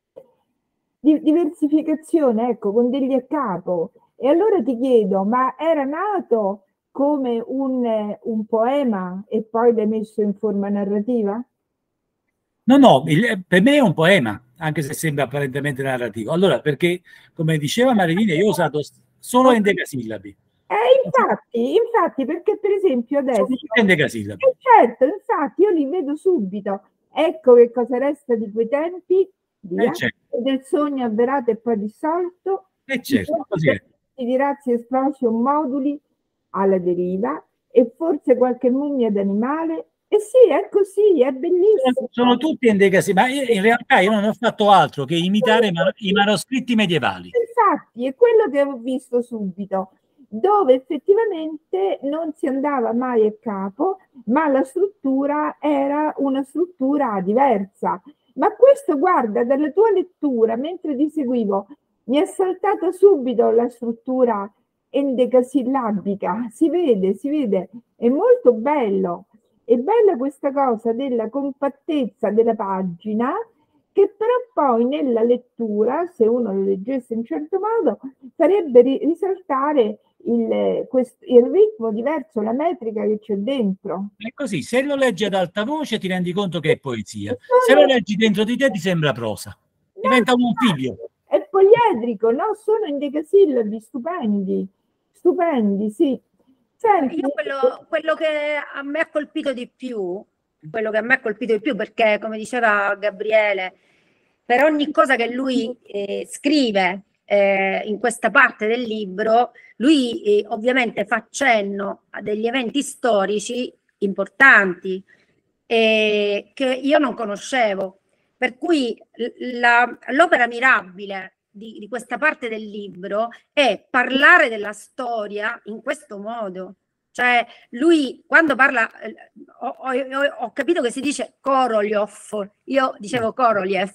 di diversificazione, ecco, con degli a capo. E allora ti chiedo, ma era nato come un, un poema e poi l'hai messo in forma narrativa? No, no, il, per me è un poema, anche se sembra apparentemente narrativo. Allora, perché, come diceva Marilina, io ho usato solo endecasillabi. Eh, infatti, infatti, perché per esempio adesso... Sono tutti endecasillabi. Eh, certo, infatti, io li vedo subito. Ecco che cosa resta di quei tempi, via, Eh, certo. del sogno avverato e poi dissolto, Eh, certo, così è. di razzi esplosion moduli alla deriva e forse qualche mummia d'animale. E sì, è così, è bellissimo. Sono, sono tutti endecasillabi, ma in realtà io non ho fatto altro che imitare i, man- i manoscritti medievali. Infatti, è quello che ho visto subito, dove effettivamente non si andava mai a capo, ma la struttura era una struttura diversa. Ma questo, guarda, dalla tua lettura, mentre ti seguivo, mi è saltata subito la struttura endecasillabica. Si vede, si vede, è molto bello. È bella questa cosa della compattezza della pagina, che però poi nella lettura, se uno lo leggesse in certo modo, farebbe risaltare il, questo, il ritmo diverso, la metrica che c'è dentro. È così, se lo leggi ad alta voce ti rendi conto che è poesia, se lo leggi dentro di te ti sembra prosa, diventa un figlio. È poliedrico, no? Sono endecasillabi stupendi, stupendi, sì. Senti, io quello, quello che a me ha colpito di più, quello che a me ha colpito di più, perché come diceva Gabriele, per ogni cosa che lui eh, scrive eh, in questa parte del libro, lui eh, ovviamente fa cenno a degli eventi storici importanti eh, che io non conoscevo, per cui l'opera mirabile Di, di questa parte del libro è parlare della storia in questo modo. Cioè lui quando parla, eh, ho, ho, ho capito che si dice Korolev, io dicevo Korolev,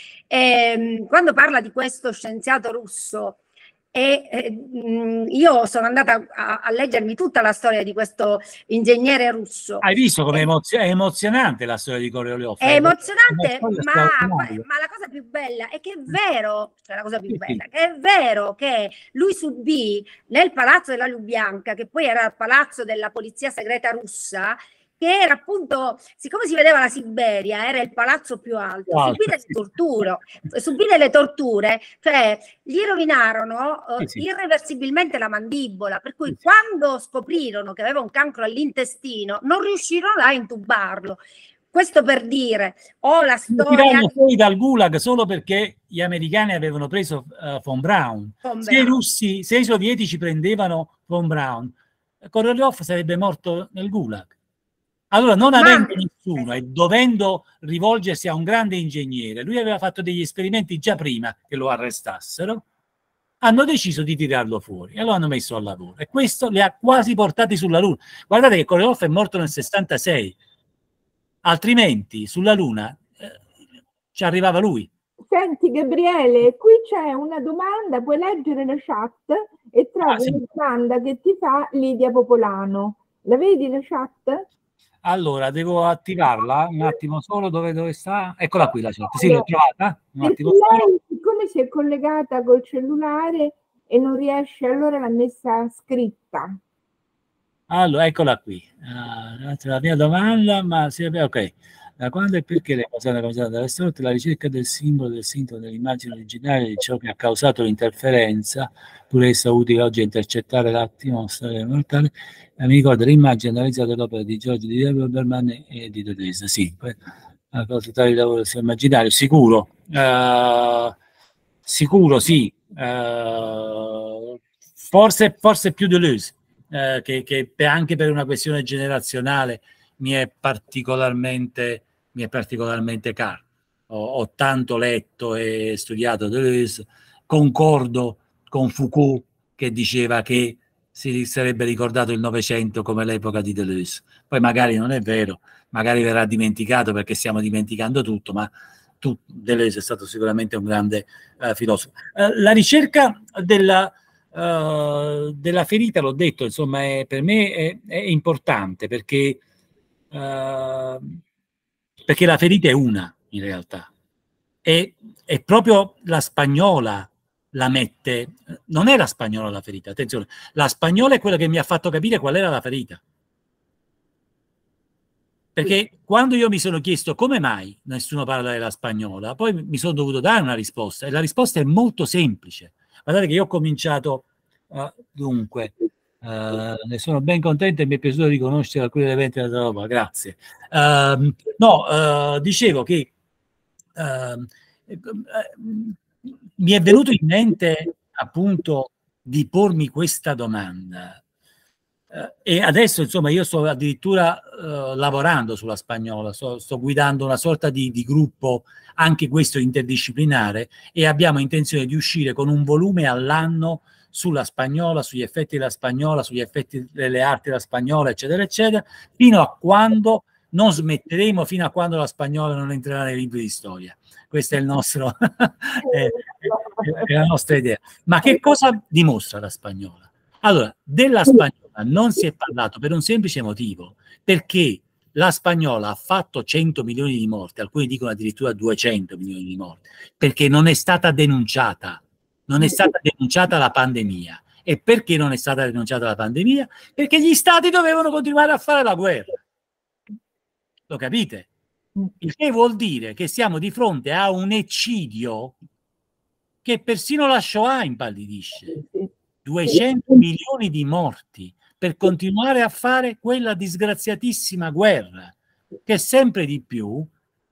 e, quando parla di questo scienziato russo, e eh, io sono andata a, a leggermi tutta la storia di questo ingegnere russo. Hai visto come emozio- è emozionante la storia di Korolev? È emozionante, ma, ma la cosa più bella è che è vero, cioè la cosa più Sì, bella, sì. che è vero che lui subì nel palazzo della Lubianka, che poi era il palazzo della polizia segreta russa, che era appunto, siccome si vedeva la Siberia, era il palazzo più alto, Wow. subì delle torture, subì delle torture, cioè gli rovinarono eh, Sì, sì. irreversibilmente la mandibola, per cui Sì, sì. quando scoprirono che aveva un cancro all'intestino non riuscirono a intubarlo. Questo per dire, ho la Lo storia tirarono di fuori dal gulag solo perché gli americani avevano preso uh, von Braun. Von Se i Braun. russi, se i sovietici prendevano von Braun, Korolev sarebbe morto nel gulag. Allora, non Ma avendo anche- nessuno e dovendo rivolgersi a un grande ingegnere, lui aveva fatto degli esperimenti già prima che lo arrestassero, hanno deciso di tirarlo fuori e lo hanno messo al lavoro. E questo li ha quasi portati sulla Luna. Guardate che Korolev è morto nel sessantasei, altrimenti sulla Luna eh, ci arrivava lui. Senti Gabriele, qui c'è una domanda, puoi leggere la chat e trovi Ah, sì. una domanda che ti fa Lidia Popolano. La vedi la chat? Allora, devo attivarla un attimo solo, dove, dove sta? Eccola qui la chat, sì, l'ho trovata, un attimo solo. Lei, siccome si è collegata col cellulare e non riesce, allora l'ha messa scritta. Allora, eccola qui. Uh, la mia domanda, ma sì, ok. Da quando e perché le cose hanno causato dalla storia la ricerca del simbolo, del sintomo, dell'immagine originale di ciò che ha causato l'interferenza, pure essa utile oggi a intercettare l'attimo storia mortale. Eh, mi ricordo l'immagine analizzata dell'opera di Giorgio di Berman e di Deleuze. Sì, la cosa totale di lavoro sia immaginario, sicuro. Uh, sicuro, sì. Uh, forse, forse più Deleuze. Eh, che, che anche per una questione generazionale mi è particolarmente, mi è particolarmente caro. Ho, ho tanto letto e studiato Deleuze, concordo con Foucault che diceva che si sarebbe ricordato il Novecento come l'epoca di Deleuze. Poi magari non è vero, magari verrà dimenticato perché stiamo dimenticando tutto, ma tu, Deleuze è stato sicuramente un grande uh, filosofo. Uh, la ricerca della Uh, della ferita, l'ho detto, insomma, è, per me è, è importante perché, uh, perché la ferita è una, in realtà. E, è proprio la spagnola la mette, non è la spagnola la ferita, attenzione, la spagnola è quella che mi ha fatto capire qual era la ferita. Perché quando io mi sono chiesto come mai nessuno parla della spagnola, poi mi sono dovuto dare una risposta, e la risposta è molto semplice. Guardate che io ho cominciato, uh, dunque, uh, ne sono ben contento e mi è piaciuto riconoscere alcuni elementi della roba, grazie. Uh, no, uh, dicevo che uh, mi è venuto in mente appunto di pormi questa domanda. Uh, e adesso insomma io sto addirittura uh, lavorando sulla spagnola, sto, sto guidando una sorta di, di gruppo, anche questo interdisciplinare, e abbiamo intenzione di uscire con un volume all'anno sulla spagnola, sugli effetti della spagnola, sugli effetti delle arti della spagnola, eccetera, eccetera, fino a quando non smetteremo, fino a quando la spagnola non entrerà nei libri di storia. Questa è, il nostro, è, è la nostra idea. Ma che cosa dimostra la spagnola? Allora, della spagnola non si è parlato per un semplice motivo, perché la spagnola ha fatto cento milioni di morti, alcuni dicono addirittura duecento milioni di morti, perché non è stata denunciata, non è stata denunciata la pandemia. E perché non è stata denunciata la pandemia? Perché gli stati dovevano continuare a fare la guerra. Lo capite? Il che vuol dire che siamo di fronte a un eccidio che persino la Shoah impallidisce. duecento milioni di morti per continuare a fare quella disgraziatissima guerra che sempre di più,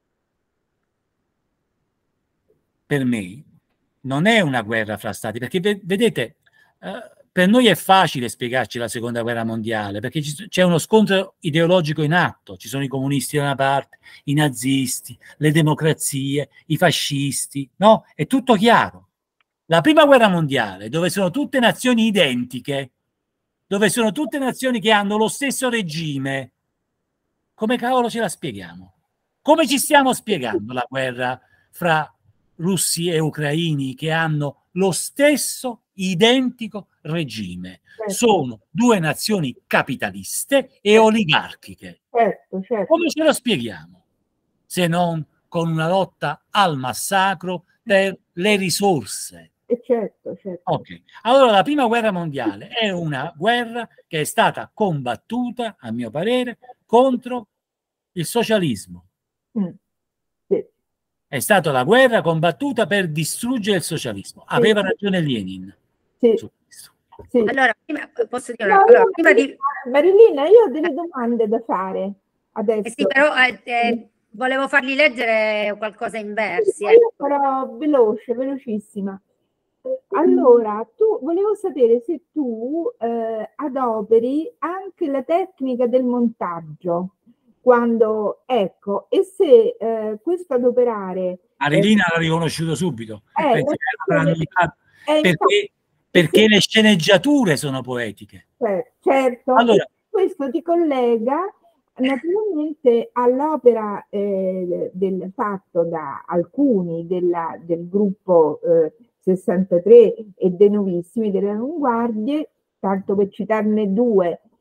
per me, non è una guerra fra stati, perché vedete, eh, per noi è facile spiegarci la seconda guerra mondiale, perché c'è uno scontro ideologico in atto, ci sono i comunisti da una parte, i nazisti, le democrazie, i fascisti, no? È tutto chiaro. La prima guerra mondiale, dove sono tutte nazioni identiche, dove sono tutte nazioni che hanno lo stesso regime, come cavolo ce la spieghiamo? Come ci stiamo spiegando la guerra fra russi e ucraini che hanno lo stesso identico regime? Sono due nazioni capitaliste e oligarchiche. Certo, certo. Come ce lo spieghiamo? Se non con una lotta al massacro per le risorse. Certo, certo. Ok, allora la prima guerra mondiale è una guerra che è stata combattuta, a mio parere, contro il socialismo. Mm. Sì. È stata la guerra combattuta per distruggere il socialismo. Aveva ragione Lenin. Sì. Su questo. Sì. Allora, prima, posso dire No, una allora, io, prima di... Marilina, io ho delle domande da fare adesso. Eh sì, però eh, eh, volevo fargli leggere qualcosa in versi. Io Ecco. farò veloce, velocissima. Allora, tu volevo sapere se tu eh, adoperi anche la tecnica del montaggio, quando, ecco, e se eh, questo adoperare... Marilina l'ha riconosciuto subito, Eh, perché, eh, perché, perché le sceneggiature sono poetiche. Certo, allora, questo ti collega naturalmente all'opera eh, del, fatto da alcuni della, del gruppo eh, sessantatré e dei Nuovissimi delle Avanguardie, tanto per citarne due,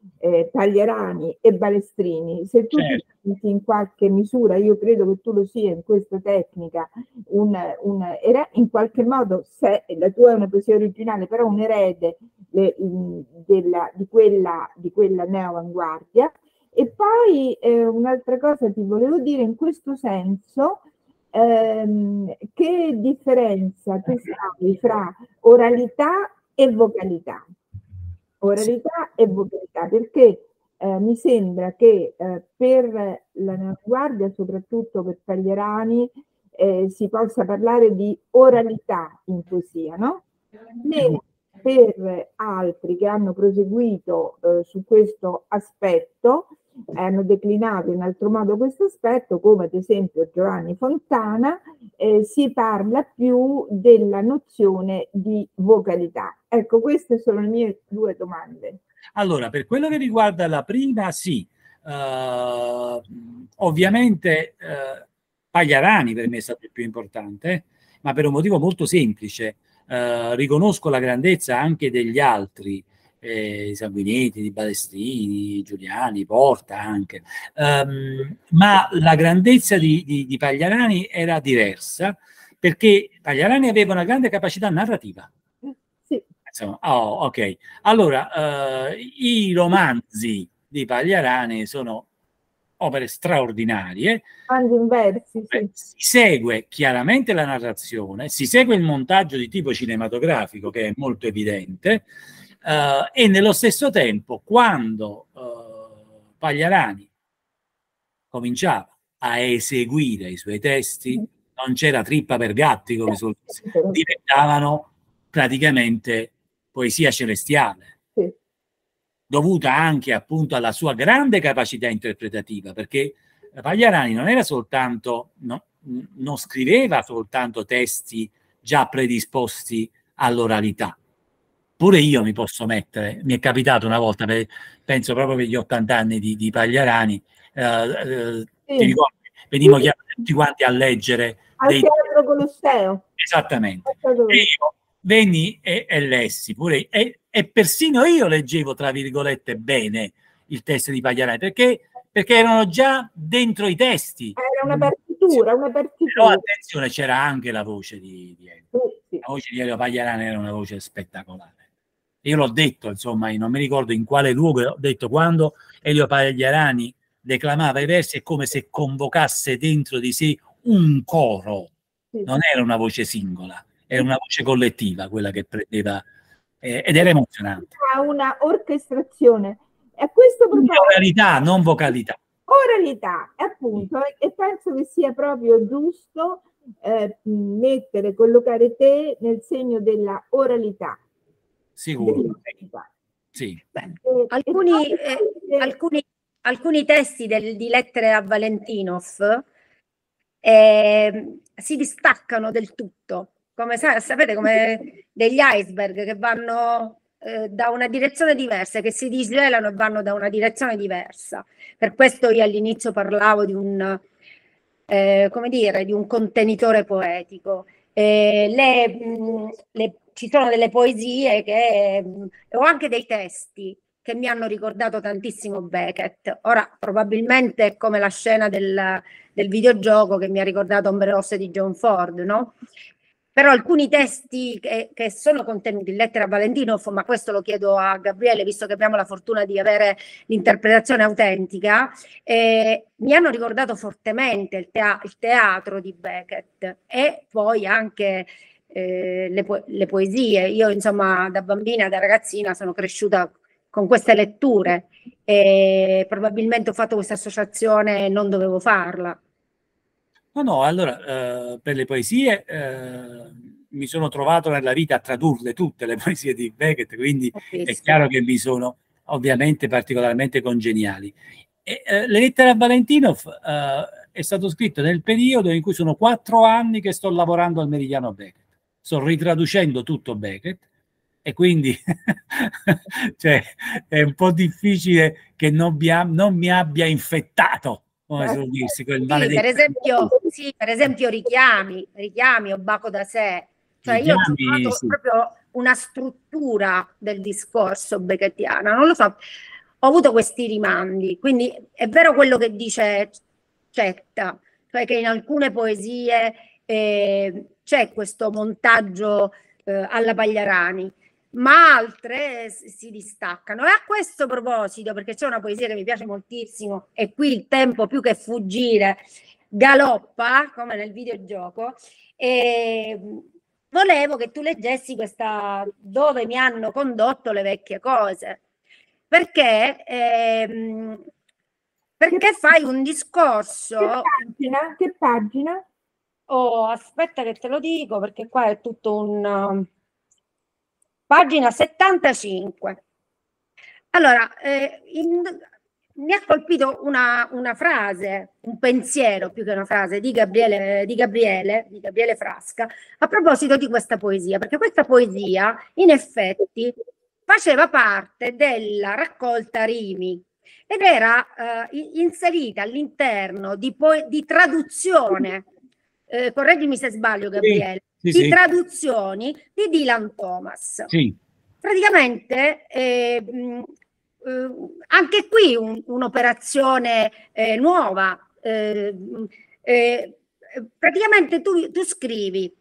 eh, Pagliarani e Balestrini. Se tu Certo. ti senti in qualche misura, io credo che tu lo sia in questa tecnica, un, un, era in qualche modo, se la tua è una poesia originale, però un erede le, in, della, di, quella, di quella neoavanguardia. E poi eh, un'altra cosa ti volevo dire in questo senso, ehm, che differenza tu fai fra oralità e vocalità? Oralità e vocalità, perché eh, mi sembra che eh, per la neoguardia, soprattutto per Pagliarani, eh, si possa parlare di oralità in poesia, no? Mentre per altri che hanno proseguito eh, su questo aspetto, hanno declinato in altro modo questo aspetto, come ad esempio Giovanni Fontana, eh, si parla più della nozione di vocalità. Ecco, queste sono le mie due domande. Allora, per quello che riguarda la prima, sì, uh, ovviamente uh, Pagliarani per me è stato il più importante, ma per un motivo molto semplice. Uh, riconosco la grandezza anche degli altri, eh, Sanguinetti, di Balestrini, Giuliani, Porta anche, um, ma la grandezza di, di, di Pagliarani era diversa, perché Pagliarani aveva una grande capacità narrativa. Sì. Insomma, oh, ok. Allora, uh, i romanzi di Pagliarani sono opere straordinarie. Inversi, sì. Si segue chiaramente la narrazione, si segue il montaggio di tipo cinematografico che è molto evidente, uh, e nello stesso tempo quando uh, Pagliarani cominciava a eseguire i suoi testi, non c'era trippa per gatti, come sono, diventavano praticamente poesia celestiale, sì, dovuta anche appunto alla sua grande capacità interpretativa, perché Pagliarani non era soltanto, no, non scriveva soltanto testi già predisposti all'oralità. Pure io mi posso mettere, mi è capitato una volta, per, penso proprio per gli ottanta anni di, di Pagliarani, eh, eh, sì. ti ricordi, venivamo sì. chiamati tutti quanti a leggere al dei... Teatro Colosseo. Esattamente. E io venni e, e lessi pure, e, e persino io leggevo, tra virgolette, bene il testo di Pagliarani, perché, perché erano già dentro i testi. Era una partitura, una partitura. Però attenzione, c'era anche la voce di, di Elio. Sì, sì. La voce di Elio Pagliarani era una voce spettacolare. Io l'ho detto, insomma, non mi ricordo in quale luogo, ho detto quando Elio Pagliarani declamava i versi è come se convocasse dentro di sé un coro, sì. Non era una voce singola, era una voce collettiva quella che prendeva, eh, ed era emozionante. Una orchestrazione. E questo proposito, oralità, non vocalità. Oralità, appunto, e penso che sia proprio giusto eh, mettere, collocare te nel segno della oralità. Sicuro. Sì. Beh, alcuni, eh, alcuni, alcuni testi del, di lettere a Valentinov eh, si distaccano del tutto, come sapete, come degli iceberg che vanno eh, da una direzione diversa, che si disvelano e vanno da una direzione diversa. Per questo io all'inizio parlavo di un, eh, come dire, di un contenitore poetico. Eh, le, mh, le, ci sono delle poesie che, mh, o anche dei testi che mi hanno ricordato tantissimo Beckett. Ora, probabilmente è come la scena del, del videogioco che mi ha ricordato Ombre Rosse di John Ford, no? Però alcuni testi che, che sono contenuti in Lettera a Valentinov, ma questo lo chiedo a Gabriele, visto che abbiamo la fortuna di avere l'interpretazione autentica, eh, mi hanno ricordato fortemente il, tea il teatro di Beckett e poi anche eh, le, po le poesie. Io, insomma, da bambina, da ragazzina, sono cresciuta con queste letture e probabilmente ho fatto questa associazione e non dovevo farla. No, no, allora, eh, per le poesie eh, mi sono trovato nella vita a tradurle tutte le poesie di Beckett, quindi è chiaro che mi sono ovviamente particolarmente congeniali. E, eh, le lettere a Valentinov eh, è stato scritto nel periodo in cui sono quattro anni che sto lavorando al Meridiano Beckett. Sto ritraducendo tutto Beckett e quindi cioè, è un po' difficile che non mi, non mi abbia infettato. Come suol dirsi, quel sì, per esempio, sì, per esempio richiami, richiami o Baco da sé, cioè richiami, io ho trovato sì. proprio una struttura del discorso beckettiana, non lo so, ho avuto questi rimandi. Quindi è vero quello che dice Cetta, cioè che in alcune poesie eh, c'è questo montaggio eh, alla Pagliarani, ma altre si distaccano. E a questo proposito, perché c'è una poesia che mi piace moltissimo, e qui il tempo più che fuggire galoppa, come nel videogioco, e volevo che tu leggessi questa Dove mi hanno condotto le vecchie cose, perché, ehm, perché fai un discorso... Che pagina? Che pagina? Oh, aspetta che te lo dico, perché qua è tutto un... Pagina settantacinque. Allora, eh, in, mi ha colpito una, una frase, un pensiero più che una frase di Gabriele, di Gabriele, di Gabriele Frasca, a proposito di questa poesia, perché questa poesia in effetti faceva parte della raccolta Rimi ed era eh, inserita all'interno di, di traduzione, eh, correggimi se sbaglio Gabriele, sì, sì, di sì. traduzioni di Dylan Thomas. Sì. Praticamente eh, mh, eh, anche qui un, un'operazione eh, nuova. Eh, eh, praticamente tu, tu scrivi,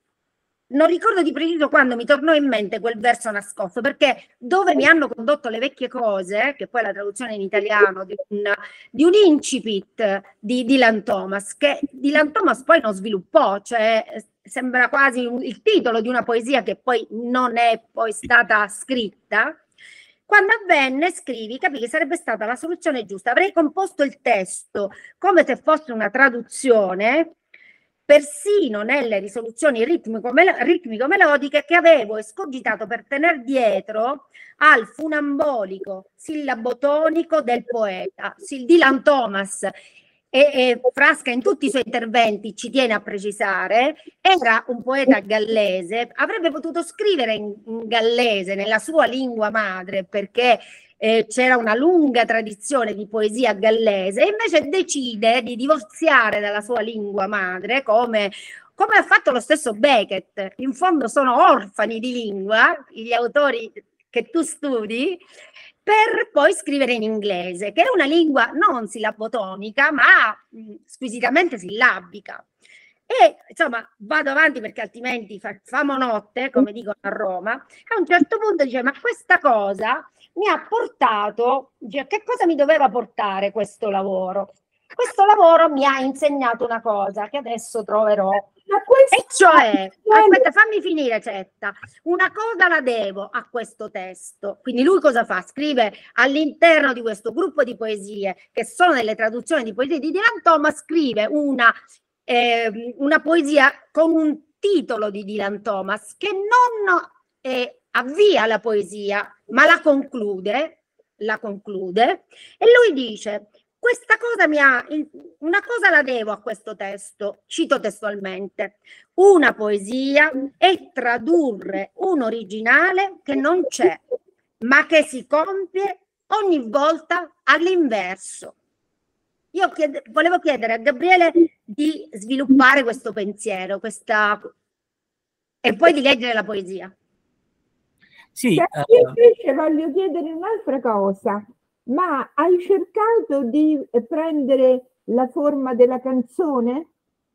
non ricordo di preciso quando mi tornò in mente quel verso nascosto, perché Dove mi hanno condotto le vecchie cose, che poi è la traduzione in italiano di un, di un incipit di Dylan Thomas, che Dylan Thomas poi non sviluppò, cioè sembra quasi il titolo di una poesia che poi non è poi stata scritta. Quando avvenne, scrivi, capì che sarebbe stata la soluzione giusta. Avrei composto il testo come se fosse una traduzione, persino nelle risoluzioni ritmico-melodiche che avevo escogitato per tener dietro al funambolico sillabotonico del poeta. Dylan Thomas, e, e Frasca in tutti i suoi interventi ci tiene a precisare, era un poeta gallese, avrebbe potuto scrivere in, in gallese, nella sua lingua madre, perché Eh, c'era una lunga tradizione di poesia gallese, e invece decide di divorziare dalla sua lingua madre, come, come ha fatto lo stesso Beckett. In fondo sono orfani di lingua gli autori che tu studi, per poi scrivere in inglese, che è una lingua non sillabotonica, ma mh, squisitamente sillabica. E insomma vado avanti perché altrimenti fa, famo notte, come dicono a Roma. A un certo punto dice: ma questa cosa mi ha portato, dice, che cosa mi doveva portare questo lavoro? Questo lavoro mi ha insegnato una cosa che adesso troverò, e cioè, aspetta, fammi finire, Cetta, una cosa la devo a questo testo. Quindi lui cosa fa? Scrive all'interno di questo gruppo di poesie, che sono delle traduzioni di poesie di Dylan Thomas, scrive una Eh, una poesia con un titolo di Dylan Thomas che non eh, avvia la poesia, ma la conclude, la conclude, e lui dice: questa cosa mi ha, una cosa la devo a questo testo, cito testualmente, una poesia è tradurre un originale che non c'è, ma che si compie ogni volta all'inverso. Io chiede, volevo chiedere a Gabriele di sviluppare questo pensiero, questa, e poi di leggere la poesia. Sì, io uh... invece voglio chiedere un'altra cosa, ma hai cercato di prendere la forma della canzone?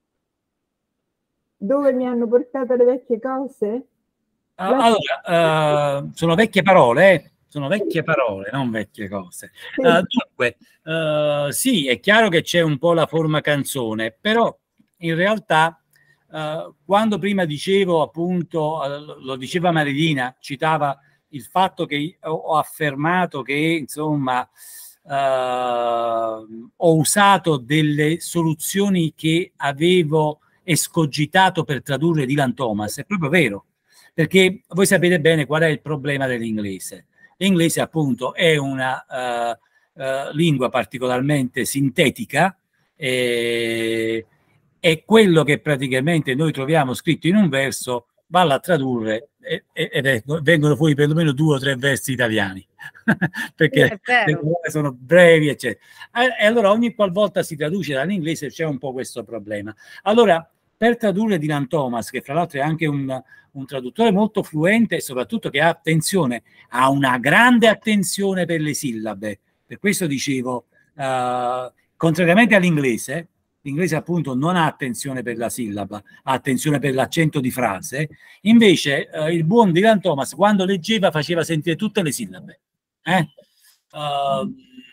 Dove mi hanno portato le vecchie cose? La... Allora, uh, sono vecchie parole, eh? Sono vecchie parole, non vecchie cose. Sì. Uh, dunque, uh, sì, è chiaro che c'è un po' la forma canzone, però in realtà uh, quando prima dicevo, appunto, uh, lo diceva Marilina, citava il fatto che ho affermato che, insomma, uh, ho usato delle soluzioni che avevo escogitato per tradurre Dylan Thomas, è proprio vero, perché voi sapete bene qual è il problema dell'inglese. L'inglese appunto è una uh, uh, lingua particolarmente sintetica, e, e quello che praticamente noi troviamo scritto in un verso valla a tradurre e, e, e vengono fuori perlomeno due o tre versi italiani perché le parole sono brevi eccetera. E allora ogni qualvolta si traduce dall'inglese c'è un po' questo problema. Allora per tradurre Dylan Thomas, che fra l'altro è anche un, un traduttore molto fluente e soprattutto che ha attenzione, ha una grande attenzione per le sillabe. Per questo dicevo, uh, contrariamente all'inglese, l'inglese appunto non ha attenzione per la sillaba, ha attenzione per l'accento di frase, invece uh, il buon Dylan Thomas quando leggeva faceva sentire tutte le sillabe. Eh? Uh,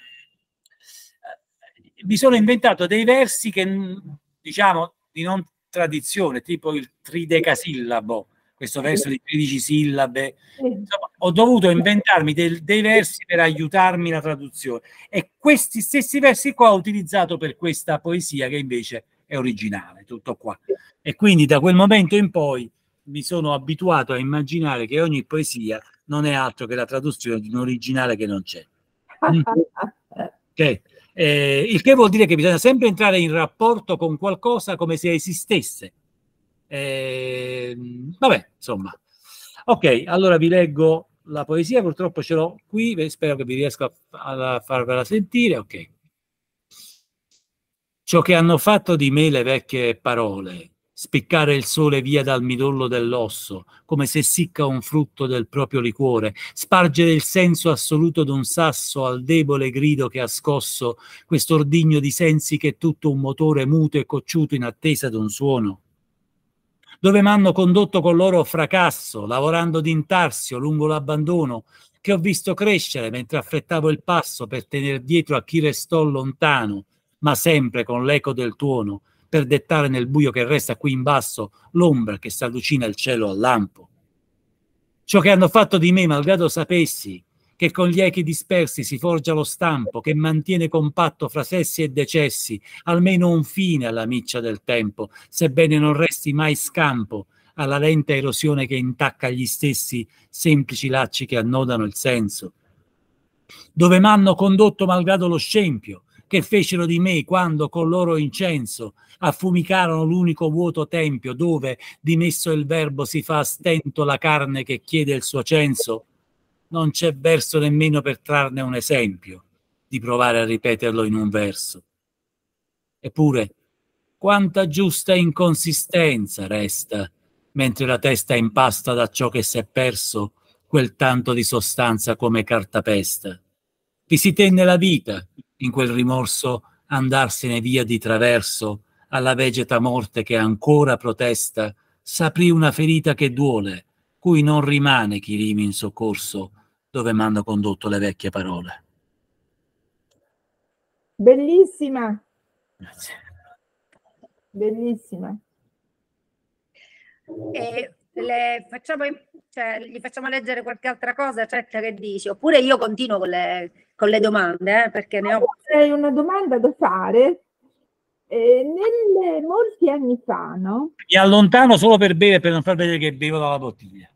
mi sono inventato dei versi che, diciamo, di non tradizione, tipo il tridecasillabo, questo verso di tredici sillabe. Insomma, ho dovuto inventarmi del, dei versi per aiutarmi la traduzione, e questi stessi versi qua ho utilizzato per questa poesia che invece è originale, tutto qua. E quindi da quel momento in poi mi sono abituato a immaginare che ogni poesia non è altro che la traduzione di un originale che non c'è. Mm. Okay. Eh, il che vuol dire che bisogna sempre entrare in rapporto con qualcosa come se esistesse. Eh, vabbè, insomma. Ok, allora vi leggo la poesia, purtroppo ce l'ho qui, spero che vi riesca a, a farvela sentire. Ok. Ciò che hanno fatto di me le vecchie parole, spiccare il sole via dal midollo dell'osso, come se essicca un frutto del proprio liquore, spargere il senso assoluto d'un sasso al debole grido che ha scosso quest'ordigno di sensi che è tutto un motore muto e cocciuto in attesa d'un suono. Dove m'hanno condotto con loro fracasso, lavorando d'intarsio lungo l'abbandono, che ho visto crescere mentre affrettavo il passo per tener dietro a chi restò lontano, ma sempre con l'eco del tuono, per dettare nel buio che resta qui in basso l'ombra che s'allucina il cielo al lampo. Ciò che hanno fatto di me, malgrado sapessi che con gli echi dispersi si forgia lo stampo che mantiene compatto fra sessi e decessi almeno un fine alla miccia del tempo, sebbene non resti mai scampo alla lenta erosione che intacca gli stessi semplici lacci che annodano il senso. Dove m'hanno condotto malgrado lo scempio che fecero di me quando con loro incenso affumicarono l'unico vuoto tempio dove, dimesso il verbo, si fa a stento la carne che chiede il suo censo, non c'è verso nemmeno per trarne un esempio di provare a ripeterlo in un verso. Eppure, quanta giusta inconsistenza resta, mentre la testa impasta da ciò che s'è perso quel tanto di sostanza come cartapesta. Vi si tenne la vita in quel rimorso andarsene via di traverso alla vegeta morte che ancora protesta, s'aprì una ferita che duole, cui non rimane chi rimi in soccorso, dove m'hanno condotto le vecchie parole. Bellissima. Grazie. Bellissima. E le facciamo, cioè, gli facciamo leggere qualche altra cosa, Cetta, che dici? Oppure io continuo con le, con le domande, eh, perché ne ho... Avrei una domanda da fare. Eh, nelle, molti anni fa, no? Mi allontano solo per bere, per non far vedere che bevo dalla bottiglia.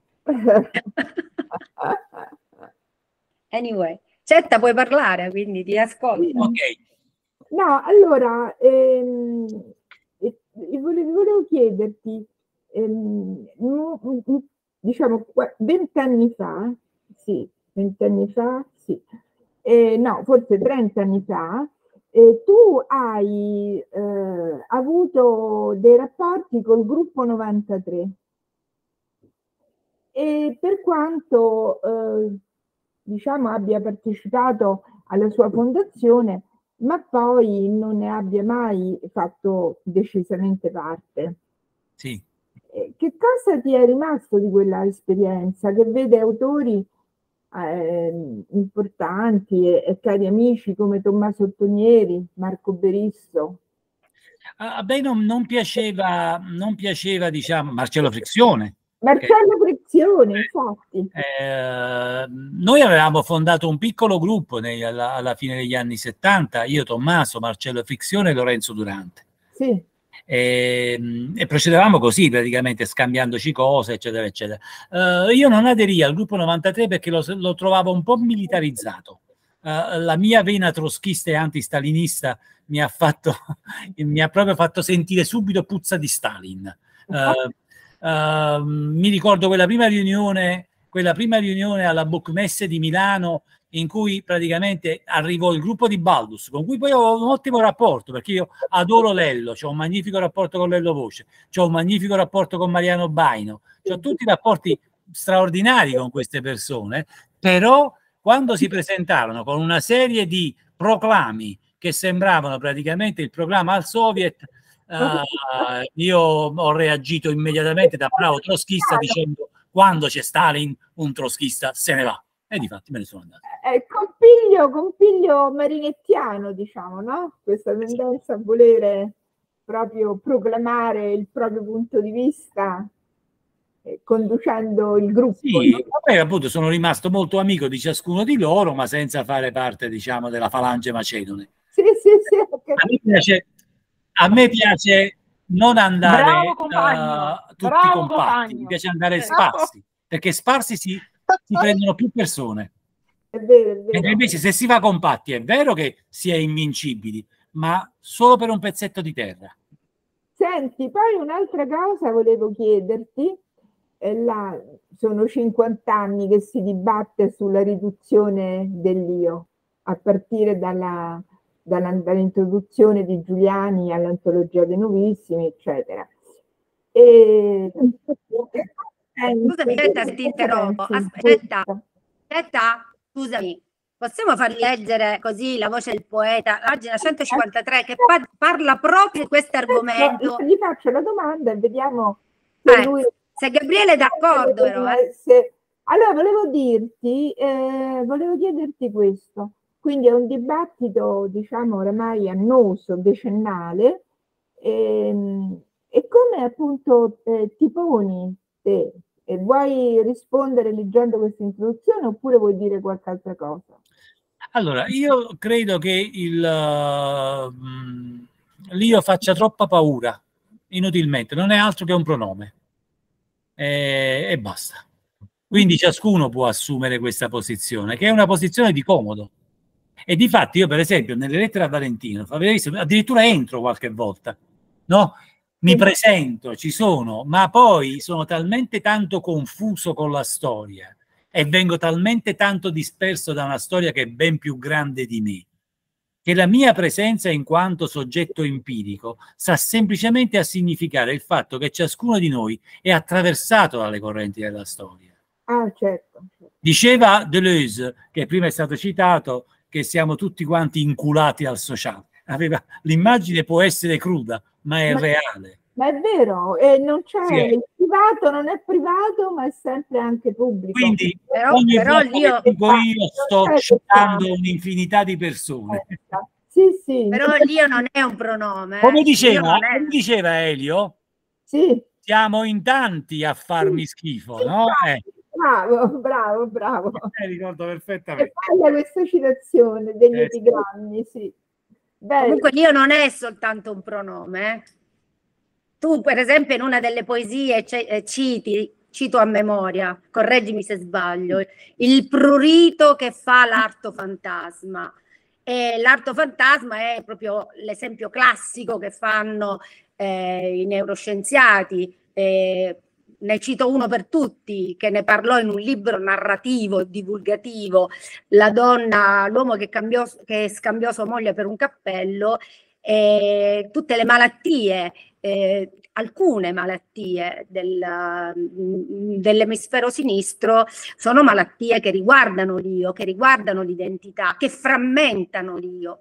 Anyway, Cetta, puoi parlare, quindi ti ascolto. Ok. No, allora, ehm, eh, volevo, volevo chiederti, ehm, diciamo, vent'anni fa, sì, vent'anni fa, sì, eh, no, forse trent'anni fa, eh, tu hai eh, avuto dei rapporti col gruppo novantatré e per quanto eh, diciamo abbia partecipato alla sua fondazione, ma poi non ne abbia mai fatto decisamente parte. Sì. Eh, che cosa ti è rimasto di quella esperienza che vede autori eh, importanti e, e cari amici come Tommaso Ottonieri, Marco Berisso? A me non, non piaceva, non piaceva, diciamo, Marcello Frizione. Marcello Frizione, infatti. Eh, noi avevamo fondato un piccolo gruppo nei, alla, alla fine degli anni settanta, io, Tommaso, Marcello Frizione e Lorenzo Durante. Sì. E, e procedevamo così, praticamente scambiandoci cose, eccetera, eccetera. Uh, io non aderii al gruppo novantatré perché lo, lo trovavo un po' militarizzato. Uh, la mia vena troschista e antistalinista mi ha fatto, mi ha proprio fatto sentire subito puzza di Stalin. Uh, uh, mi ricordo quella prima riunione quella prima riunione alla Bookmesse di Milano in cui praticamente arrivò il gruppo di Baldus, con cui poi ho un ottimo rapporto, perché io adoro Lello, ho un magnifico rapporto con Lello Voce, ho un magnifico rapporto con Mariano Baino, ho tutti i rapporti straordinari con queste persone, però quando si presentarono con una serie di proclami che sembravano praticamente il proclama al Soviet, uh, io ho reagito immediatamente da bravo trotskista dicendo: quando c'è Stalin un trotskista se ne va. E difatti me ne sono andato. È compiglio, compiglio marinettiano, diciamo, no? Questa tendenza a volere proprio proclamare il proprio punto di vista eh, conducendo il gruppo. Sì, no? poi appunto sono rimasto molto amico di ciascuno di loro, ma senza fare parte, diciamo, della falange macedone. Sì, sì, sì. A me piace, a me piace non andare uh, tutti Bravo, compatti, compagno. mi piace andare sparsi, perché sparsi si, si prendono più persone. È vero, è vero. E invece se si va compatti è vero che si è invincibili, ma solo per un pezzetto di terra. Senti, poi un'altra cosa volevo chiederti, è la, sono cinquanta anni che si dibatte sulla riduzione dell'io, a partire dalla, dalla, dall'introduzione di Giuliani all'antologia dei Nuovissimi, eccetera. E... Scusami, aspetta se ti interrompo. Aspetta, aspetta, scusami. Possiamo far leggere così la voce del poeta, pagina centocinquantatré, che pa parla proprio di questo argomento. Gli faccio la domanda e vediamo se eh, lui... Se Gabriele è d'accordo, però. Eh. Se... Allora, volevo dirti, eh, volevo chiederti questo. Quindi è un dibattito, diciamo, oramai annoso, decennale, ehm, e come appunto eh, ti poni te? E vuoi rispondere leggendo questa introduzione oppure vuoi dire qualche altra cosa? Allora, io credo che il uh, l'io faccia troppa paura, inutilmente, non è altro che un pronome. E, e basta. Quindi ciascuno può assumere questa posizione, che è una posizione di comodo. E difatti io, per esempio, nelle lettere a Valentino, addirittura entro qualche volta, no? Mi presento, ci sono, ma poi sono talmente tanto confuso con la storia e vengo talmente tanto disperso da una storia che è ben più grande di me, che la mia presenza in quanto soggetto empirico sta semplicemente a significare il fatto che ciascuno di noi è attraversato dalle correnti della storia. Ah, certo. Diceva Deleuze, che prima è stato citato, che siamo tutti quanti inculati al sociale. Aveva, l'immagine può essere cruda, ma è ma, reale. Ma è vero, e non c'è sì, il privato, non è privato, ma è sempre anche pubblico. Quindi però, ogni però volta io, che dico io sto citando un'infinità di persone. Sì, sì. Però l'io non è un pronome. Come diceva, è... come diceva Elio, sì. siamo in tanti a farmi schifo, sì, no? Eh. Bravo, bravo, bravo. Eh, ricordo perfettamente. E bella questa citazione degli epigrammi, sì. Bello. Comunque l'io non è soltanto un pronome. Eh. Tu, per esempio, in una delle poesie citi, cito a memoria, correggimi se sbaglio, il prurito che fa l'arto fantasma. E l'arto fantasma è proprio l'esempio classico che fanno eh, i neuroscienziati. Eh, ne cito uno per tutti, che ne parlò in un libro narrativo, divulgativo, la donna, l'uomo che, cambiò, che scambiò sua moglie per un cappello, eh, tutte le malattie, eh, alcune malattie del, dell'emisfero sinistro sono malattie che riguardano l'io, che riguardano l'identità, che frammentano l'io.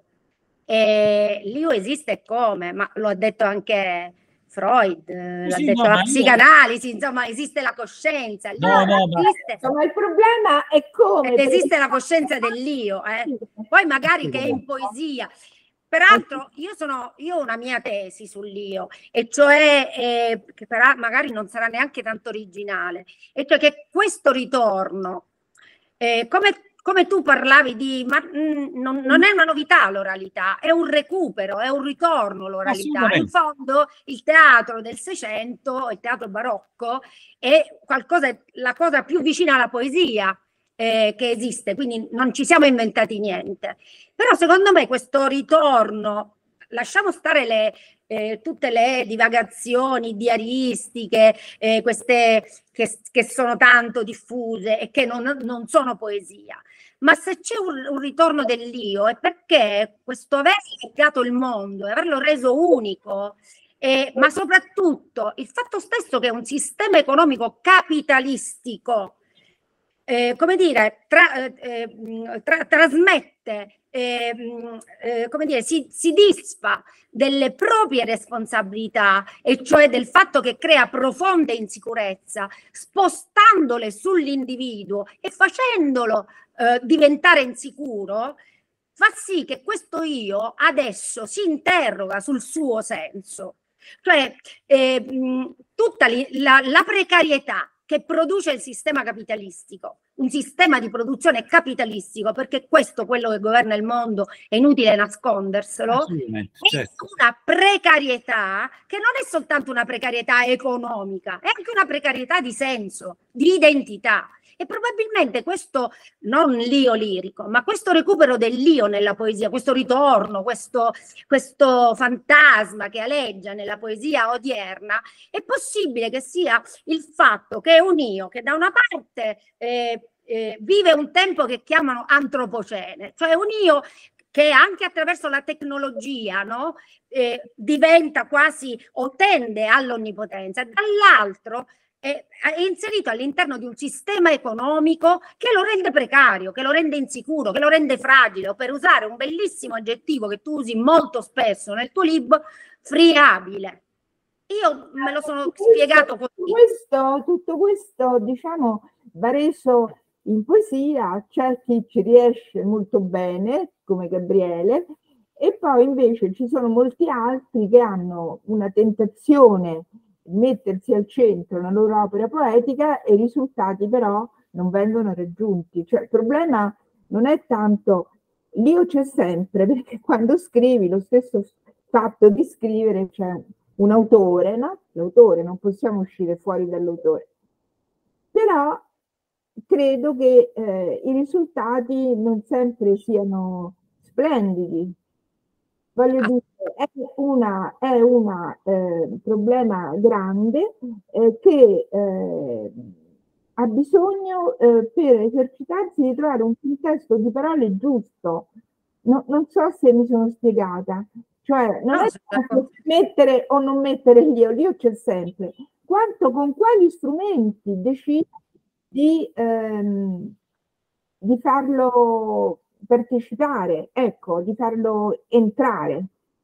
E l'io esiste come, ma lo ha detto anche Freud, l'ha sì, detto no, la psicanalisi, io... insomma esiste la coscienza. No, no, esiste, ma... ma il problema è come... ed esiste la coscienza dell'io, eh? Poi magari che è in poesia. Peraltro io, sono, io ho una mia tesi sull'io, e cioè, eh, che però magari non sarà neanche tanto originale, e cioè che questo ritorno, eh, come, come tu parlavi di, ma mh, non, non è una novità l'oralità, è un recupero, è un ritorno l'oralità. In fondo il teatro del Seicento, il teatro barocco, è qualcosa, la cosa più vicina alla poesia eh, che esiste, quindi non ci siamo inventati niente. Però secondo me questo ritorno, lasciamo stare le, eh, tutte le divagazioni diaristiche, eh, queste che, che sono tanto diffuse e che non, non sono poesia. Ma se c'è un, un ritorno dell'io è perché questo aver specchiato il mondo e averlo reso unico, eh, ma soprattutto il fatto stesso che è un sistema economico capitalistico, eh, come dire, tra, eh, tra, trasmette, eh, eh, come dire, si, si disfa delle proprie responsabilità, e cioè del fatto che crea profonde insicurezza, spostandole sull'individuo e facendolo eh, diventare insicuro, fa sì che questo io adesso si interroga sul suo senso. Cioè eh, tutta la, la precarietà che produce il sistema capitalistico, un sistema di produzione capitalistico, perché questo, quello che governa il mondo, è inutile nasconderselo, è certo. una precarietà che non è soltanto una precarietà economica, è anche una precarietà di senso, di identità. E probabilmente questo, non l'io lirico, ma questo recupero dell'io nella poesia, questo ritorno, questo, questo fantasma che aleggia nella poesia odierna, è possibile che sia il fatto che è un io che da una parte eh, eh, vive un tempo che chiamano antropocene, cioè un io che anche attraverso la tecnologia, no, eh, diventa quasi o tende all'onnipotenza, dall'altro è inserito all'interno di un sistema economico che lo rende precario, che lo rende insicuro, che lo rende fragile, o per usare un bellissimo aggettivo che tu usi molto spesso nel tuo libro, friabile. Io me lo sono tutto spiegato questo, così. Questo, tutto questo, diciamo, va reso in poesia. C'è chi ci riesce molto bene, come Gabriele, e poi invece ci sono molti altri che hanno una tentazione mettersi al centro la loro opera poetica e i risultati però non vengono raggiunti. Cioè il problema non è tanto l'io, c'è sempre, perché quando scrivi lo stesso fatto di scrivere c'è un autore, no? L'autore, non possiamo uscire fuori dall'autore. Però credo che eh, i risultati non sempre siano splendidi. Voglio dire, è un è una, eh, problema grande eh, che eh, ha bisogno eh, per esercitarsi di trovare un contesto di parole giusto. No, non so se mi sono spiegata. Cioè, non No, è tanto mettere o non mettere l'io, l'io c'è sempre, quanto con quali strumenti decidi di, ehm, di farlo partecipare, ecco, di farlo entrare.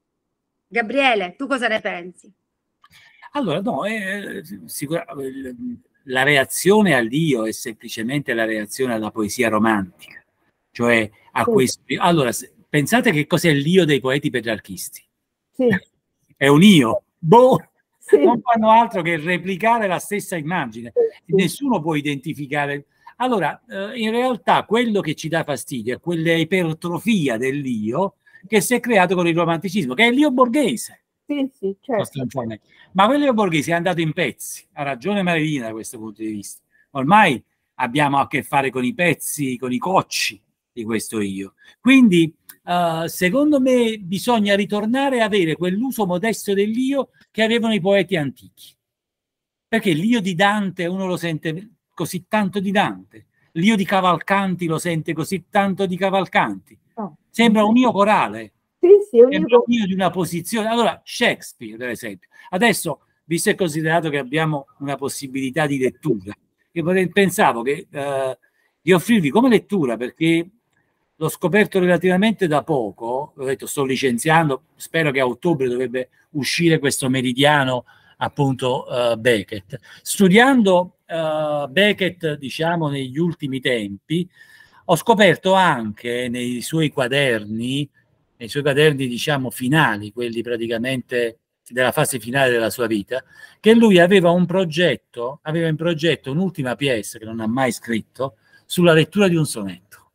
Gabriele, tu cosa ne pensi? Allora, no, è, sicura, la reazione all'io è semplicemente la reazione alla poesia romantica, cioè a sì. questo. Allora, pensate che cos'è l'io dei poeti petrarchisti. Sì. È un io, boh, sì. non fanno altro che replicare la stessa immagine. Sì. Nessuno può identificare. Allora, eh, in realtà quello che ci dà fastidio è quella ipertrofia dell'io che si è creato con il romanticismo, che è l'io borghese. Sì, sì, certo. Ma quello borghese è andato in pezzi, ha ragione Marilina da questo punto di vista. Ormai abbiamo a che fare con i pezzi, con i cocci di questo io. Quindi, uh, secondo me, bisogna ritornare a avere quell'uso modesto dell'io che avevano i poeti antichi. Perché l'io di Dante uno lo sente così tanto di Dante, l'io di Cavalcanti lo sente così tanto di Cavalcanti. Oh. Sembra un io corale. Sì, sì, un io... io di una posizione. Allora, Shakespeare, per esempio, adesso, visto e considerato che abbiamo una possibilità di lettura, io pensavo che eh, di offrirvi come lettura, perché l'ho scoperto relativamente da poco, ho detto sto licenziando, spero che a ottobre dovrebbe uscire questo meridiano, appunto, uh, Beckett. Studiando uh, Beckett, diciamo, negli ultimi tempi, ho scoperto anche nei suoi quaderni, nei suoi quaderni, diciamo, finali, quelli praticamente della fase finale della sua vita, che lui aveva un progetto, aveva in progetto un'ultima pièce che non ha mai scritto, sulla lettura di un sonetto.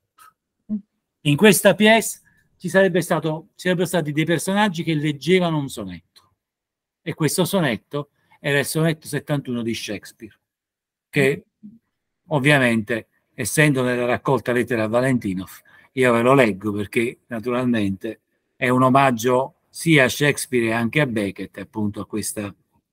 In questa pièce ci sarebbe stato, ci sarebbero stati dei personaggi che leggevano un sonetto. E questo sonetto era il sonetto settantuno di Shakespeare, che ovviamente, essendo nella raccolta Lettere a Valentinov, io ve lo leggo perché naturalmente è un omaggio sia a Shakespeare e anche a Beckett, appunto a questa.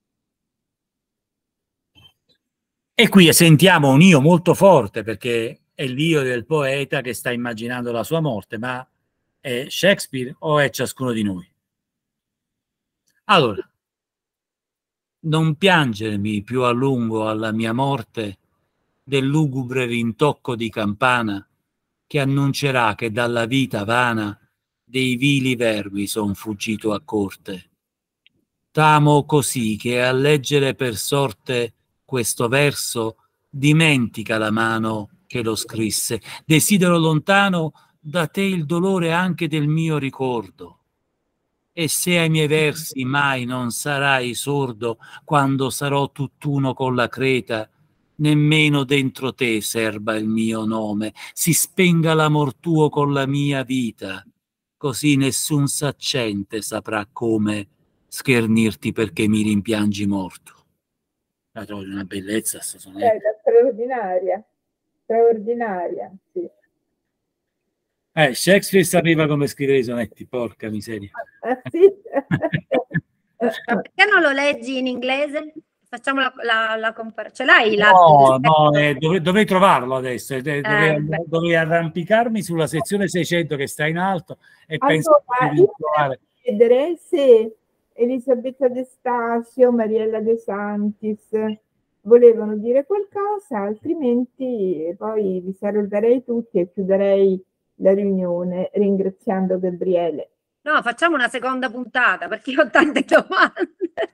E qui sentiamo un io molto forte, perché è l'io del poeta che sta immaginando la sua morte, ma è Shakespeare o è ciascuno di noi? Allora, non piangermi più a lungo alla mia morte del lugubre rintocco di campana che annuncerà che dalla vita vana dei vili vermi son fuggito a corte. T'amo così che a leggere per sorte questo verso dimentica la mano che lo scrisse. Desidero lontano da te il dolore anche del mio ricordo. E se ai miei versi mai non sarai sordo quando sarò tutt'uno con la creta, nemmeno dentro te serba il mio nome, si spenga l'amor tuo con la mia vita, così nessun saccente saprà come schernirti perché mi rimpiangi morto. La trovo di una bellezza sta sonetta. È straordinaria, straordinaria, sì. Eh, Shakespeare sapeva come scrivere i sonetti, porca miseria. Ah, sì? Ma perché non lo leggi in inglese? Facciamo la, la, la comparazione. Ce l'hai? No, no, eh, dovrei, dovrei trovarlo adesso. Eh, dovrei, Eh, dovrei arrampicarmi sulla sezione seicento che sta in alto e Allora, penso di io trovare. vorrei chiedere se Elisabetta De Stasio, Mariella De Santis volevano dire qualcosa, altrimenti poi vi saluterei tutti e chiuderei la riunione ringraziando Gabriele. no, facciamo una seconda puntata perché io ho tante domande.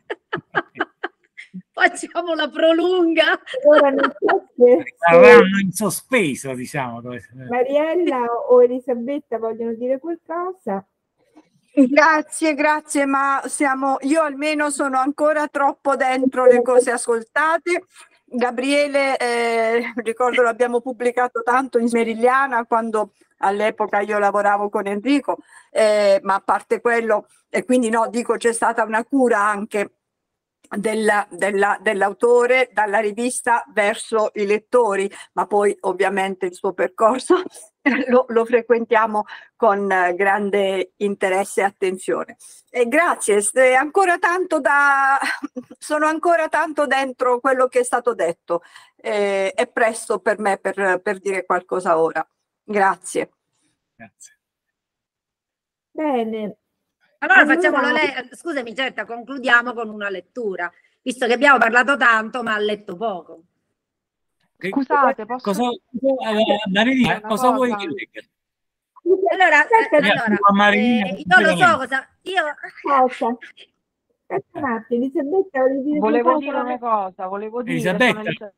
Facciamo la prolunga. Ora non so se, Saranno in sospeso, diciamo. Mariella o Elisabetta vogliono dire qualcosa. Grazie, grazie, ma siamo, io almeno sono ancora troppo dentro le cose ascoltate. Gabriele, eh, ricordo l'abbiamo pubblicato tanto in Merigliana quando all'epoca io lavoravo con Enrico, eh, ma a parte quello, e quindi no, dico c'è stata una cura anche della, della, dell'autore dalla rivista verso i lettori, ma poi ovviamente il suo percorso lo, lo frequentiamo con eh, grande interesse e attenzione. E grazie, è ancora tanto da, sono ancora tanto dentro quello che è stato detto, eh, è presto per me per, per dire qualcosa ora. Grazie. Grazie. Bene. Allora, Allora- facciamolo lei. Scusami, Gerta, concludiamo con una lettura, visto che abbiamo parlato tanto ma ha letto poco. Scusate, posso Cosa, eh, Marilina, Una cosa vuoi cosa. che legga? Allora, Aspetta, eh, allora a Marilina, eh, io lo so cosa. Io cosa? Aspetta un attimo, Elisabetta, volevi dire volevo qualcosa? dire una cosa, volevo dire Elisabetta. sono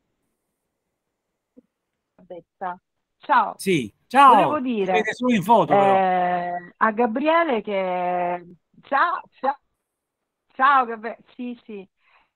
Elisabetta. Ciao. Sì, ciao. Volevo dire, Si vede solo in foto, però. Eh, a Gabriele che ciao, ciao, ciao Gabriele, sì, sì.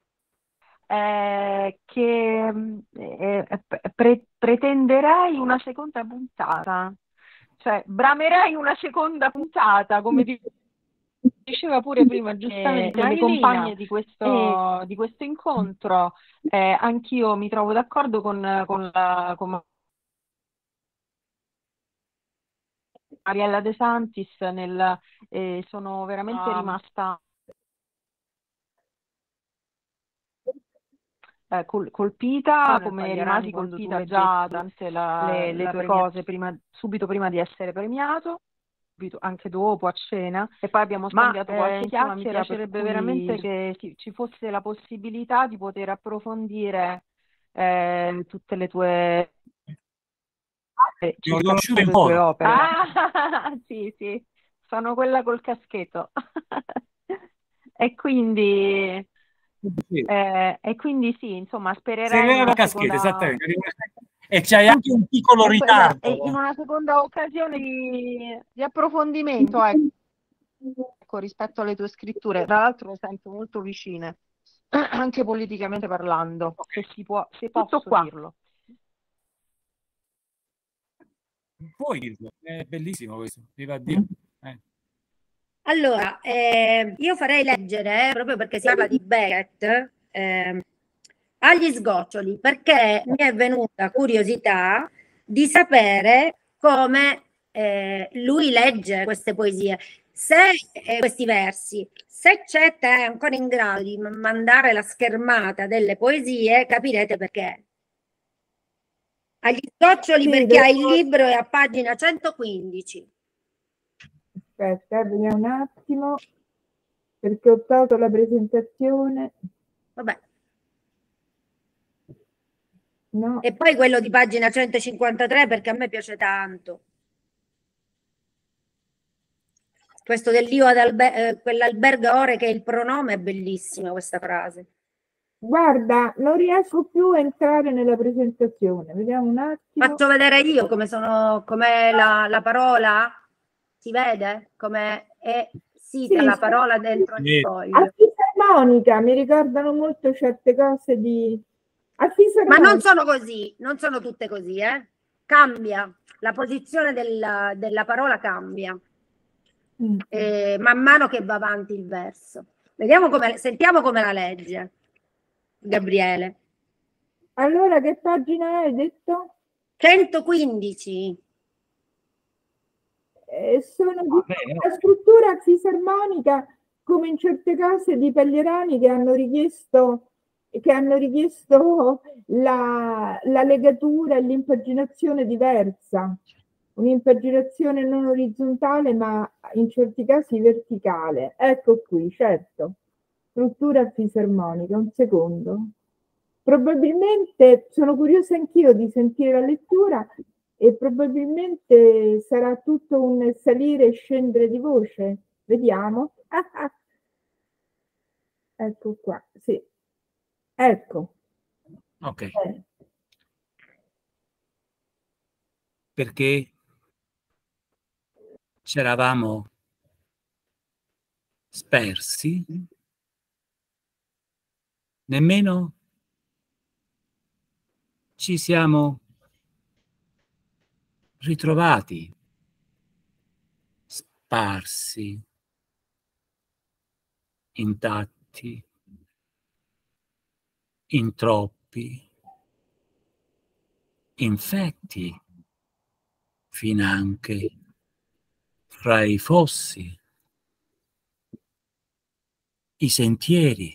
Eh, che eh, pre- pretenderei una seconda puntata, cioè bramerei una seconda puntata, come di- diceva pure prima giustamente le compagne di questo, di questo incontro. Eh, anch'io mi trovo d'accordo con, con la con Mariella De Santis nel, eh, sono veramente Ah. rimasta eh, col- colpita, Ah, come sbaglierai rimasi quando tu colpita leggetti già durante la- le- le, le tue premia- cose prima, subito prima di essere premiato, subito anche dopo a cena. E poi abbiamo Ma scambiato eh, qualche insomma, mi chiacchiera, per piacerebbe cui- veramente che ci, ci fosse la possibilità di poter approfondire eh, tutte le tue eh, Ti ho ci sono riconosciuto in le tue foto. opere. Ah, sì, sì, sono quella col caschetto. E quindi, Sì. eh, e quindi sì, insomma, spererei Sei in vera la una caschetta, seconda... esattamente. E c'hai anche un piccolo Comunque, ritardo. in una seconda occasione di, di approfondimento, ecco, rispetto alle tue scritture. Tra l'altro le sento molto vicine, anche politicamente parlando, se si può, se posso qua. dirlo. Puoi dirlo, è bellissimo questo, mi va a dire. Eh. Allora, eh, io farei leggere, eh, proprio perché si parla di Beckett, eh, agli sgoccioli, perché mi è venuta curiosità di sapere come eh, lui legge queste poesie, se eh, questi versi, se c'è te ancora in grado di mandare la schermata delle poesie, capirete perché. Agli sgoccioli Sì, perché ha il devo- libro è a pagina centoquindici. Aspetta, eh, vediamo un attimo, perché ho tolto la presentazione. Vabbè. No, E poi quello di pagina centocinquantatré perché a me piace tanto. Questo dell'io ad albe- eh, quell'alberga ore che è il pronome, è bellissima questa frase. guarda, non riesco più a entrare nella presentazione. Vediamo un attimo. Faccio vedere io come sono, com'è la, la parola. Si vede come è sita Sì, la sì. parola dentro il Sì. foglio. A fisarmonica, mi ricordano molto certe cose di... A Ma fisarmonica. non sono così, non sono tutte così, eh? Cambia, la posizione della, della parola cambia Mm. eh, man mano che va avanti il verso. Vediamo come, sentiamo come la legge Gabriele. Allora, che pagina hai detto? centoquindici. Eh, sono di Vabbè, la struttura fisarmonica, come in certe case di Pellerani che hanno richiesto, che hanno richiesto la, la legatura e l'impaginazione diversa, un'impaginazione non orizzontale ma in certi casi verticale. Ecco qui, certo, struttura fisarmonica, un secondo. Probabilmente sono curiosa anch'io di sentire la lettura e probabilmente sarà tutto un salire e scendere di voce. Vediamo. Ecco qua, sì. Ecco. ok. Eh, Perché c'eravamo spersi, nemmeno ci siamo ritrovati sparsi, intatti, in troppi, infetti, finanche fra i fossi, i sentieri,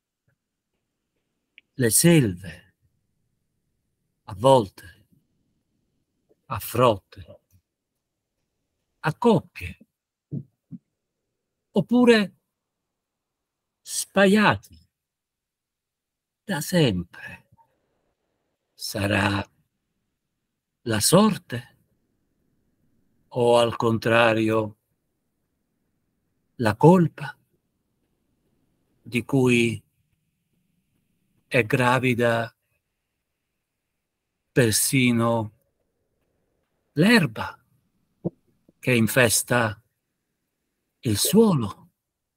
le selve, a volte, a frotte, a coppie, oppure spaiati da sempre. Sarà la sorte o al contrario la colpa di cui è gravida persino l'erba che infesta il suolo,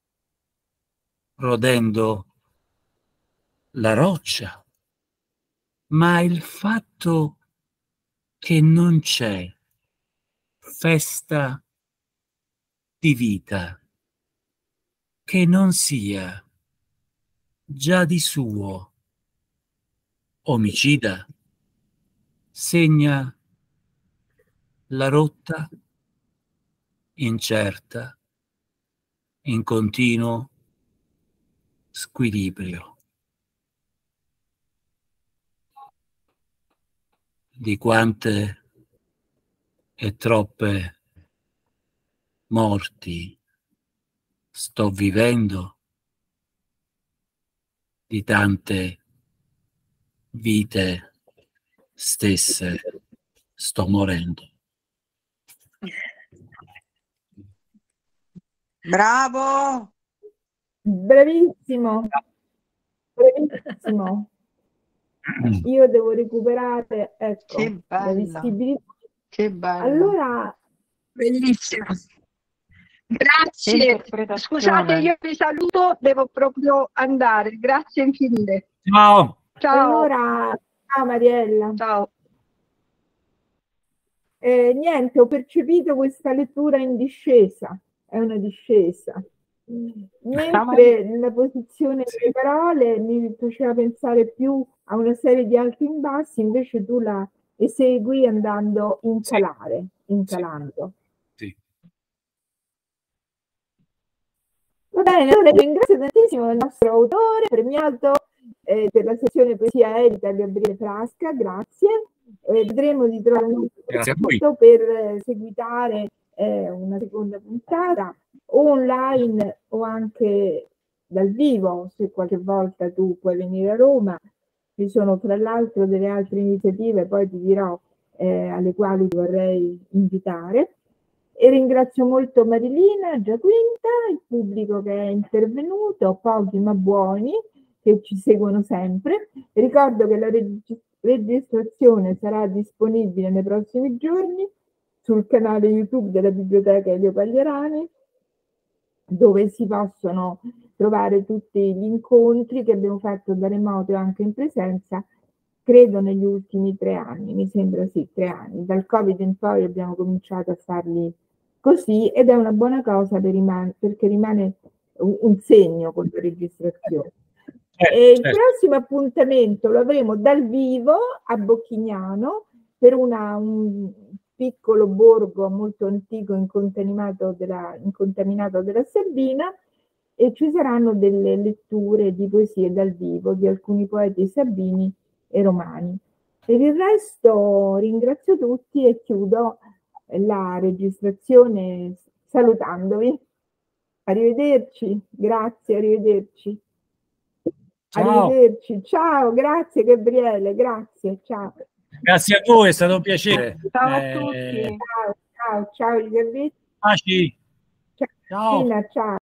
rodendo la roccia, ma il fatto che non c'è festa di vita che non sia già di suo omicida, segna la rotta incerta, in continuo squilibrio. Di quante e troppe morti sto vivendo, di tante vite stesse sto morendo. Bravo! Bravissimo, bravissimo. Io devo recuperare, ecco, Che la bella, visibilità. che bella. Allora, Bellissimo. Che Grazie. interpretazione. Scusate, io vi saluto, devo proprio andare. Grazie infinite. Ciao! Ciao. allora, ciao Mariella. Ciao. Eh, niente, ho percepito questa lettura in discesa, è una discesa. Mentre nella posizione delle parole mi faceva pensare più a una serie di alti e bassi, invece tu la, e segui andando in calare, incalando. Sì. Va bene, allora ringrazio tantissimo il nostro autore premiato eh, per la sezione poesia edita, Gabriele Frasca, grazie. Eh, vedremo di trovare un momento per eh, seguitare eh, una seconda puntata o online o anche dal vivo, se qualche volta tu puoi venire a Roma. Ci sono tra l'altro delle altre iniziative, poi ti dirò eh, alle quali ti vorrei invitare. E ringrazio molto Marilina Giaquinta, il pubblico che è intervenuto, pochi ma buoni, che ci seguono sempre. Ricordo che la reg- registrazione sarà disponibile nei prossimi giorni sul canale YouTube della Biblioteca Elio Pagliarani, dove si possono trovare tutti gli incontri che abbiamo fatto da remoto e anche in presenza, credo negli ultimi tre anni, mi sembra sì, tre anni. Dal Covid in poi abbiamo cominciato a farli così ed è una buona cosa per rimane, perché rimane un, un segno con la registrazione. Eh, e il certo. prossimo appuntamento lo avremo dal vivo a Bocchignano per una, un piccolo borgo molto antico incontaminato della, incontaminato della Sabina, e ci saranno delle letture di poesie dal vivo di alcuni poeti sabini e romani. Per il resto ringrazio tutti e chiudo la registrazione salutandovi. Arrivederci, grazie, arrivederci. Ciao. Arrivederci, ciao, grazie Gabriele, grazie, ciao. Grazie a voi, è stato un piacere. Ciao a Eh, tutti. Ciao, ciao, ciao Elisabetta. Baci. Ciao, Ciao. Tina, ciao.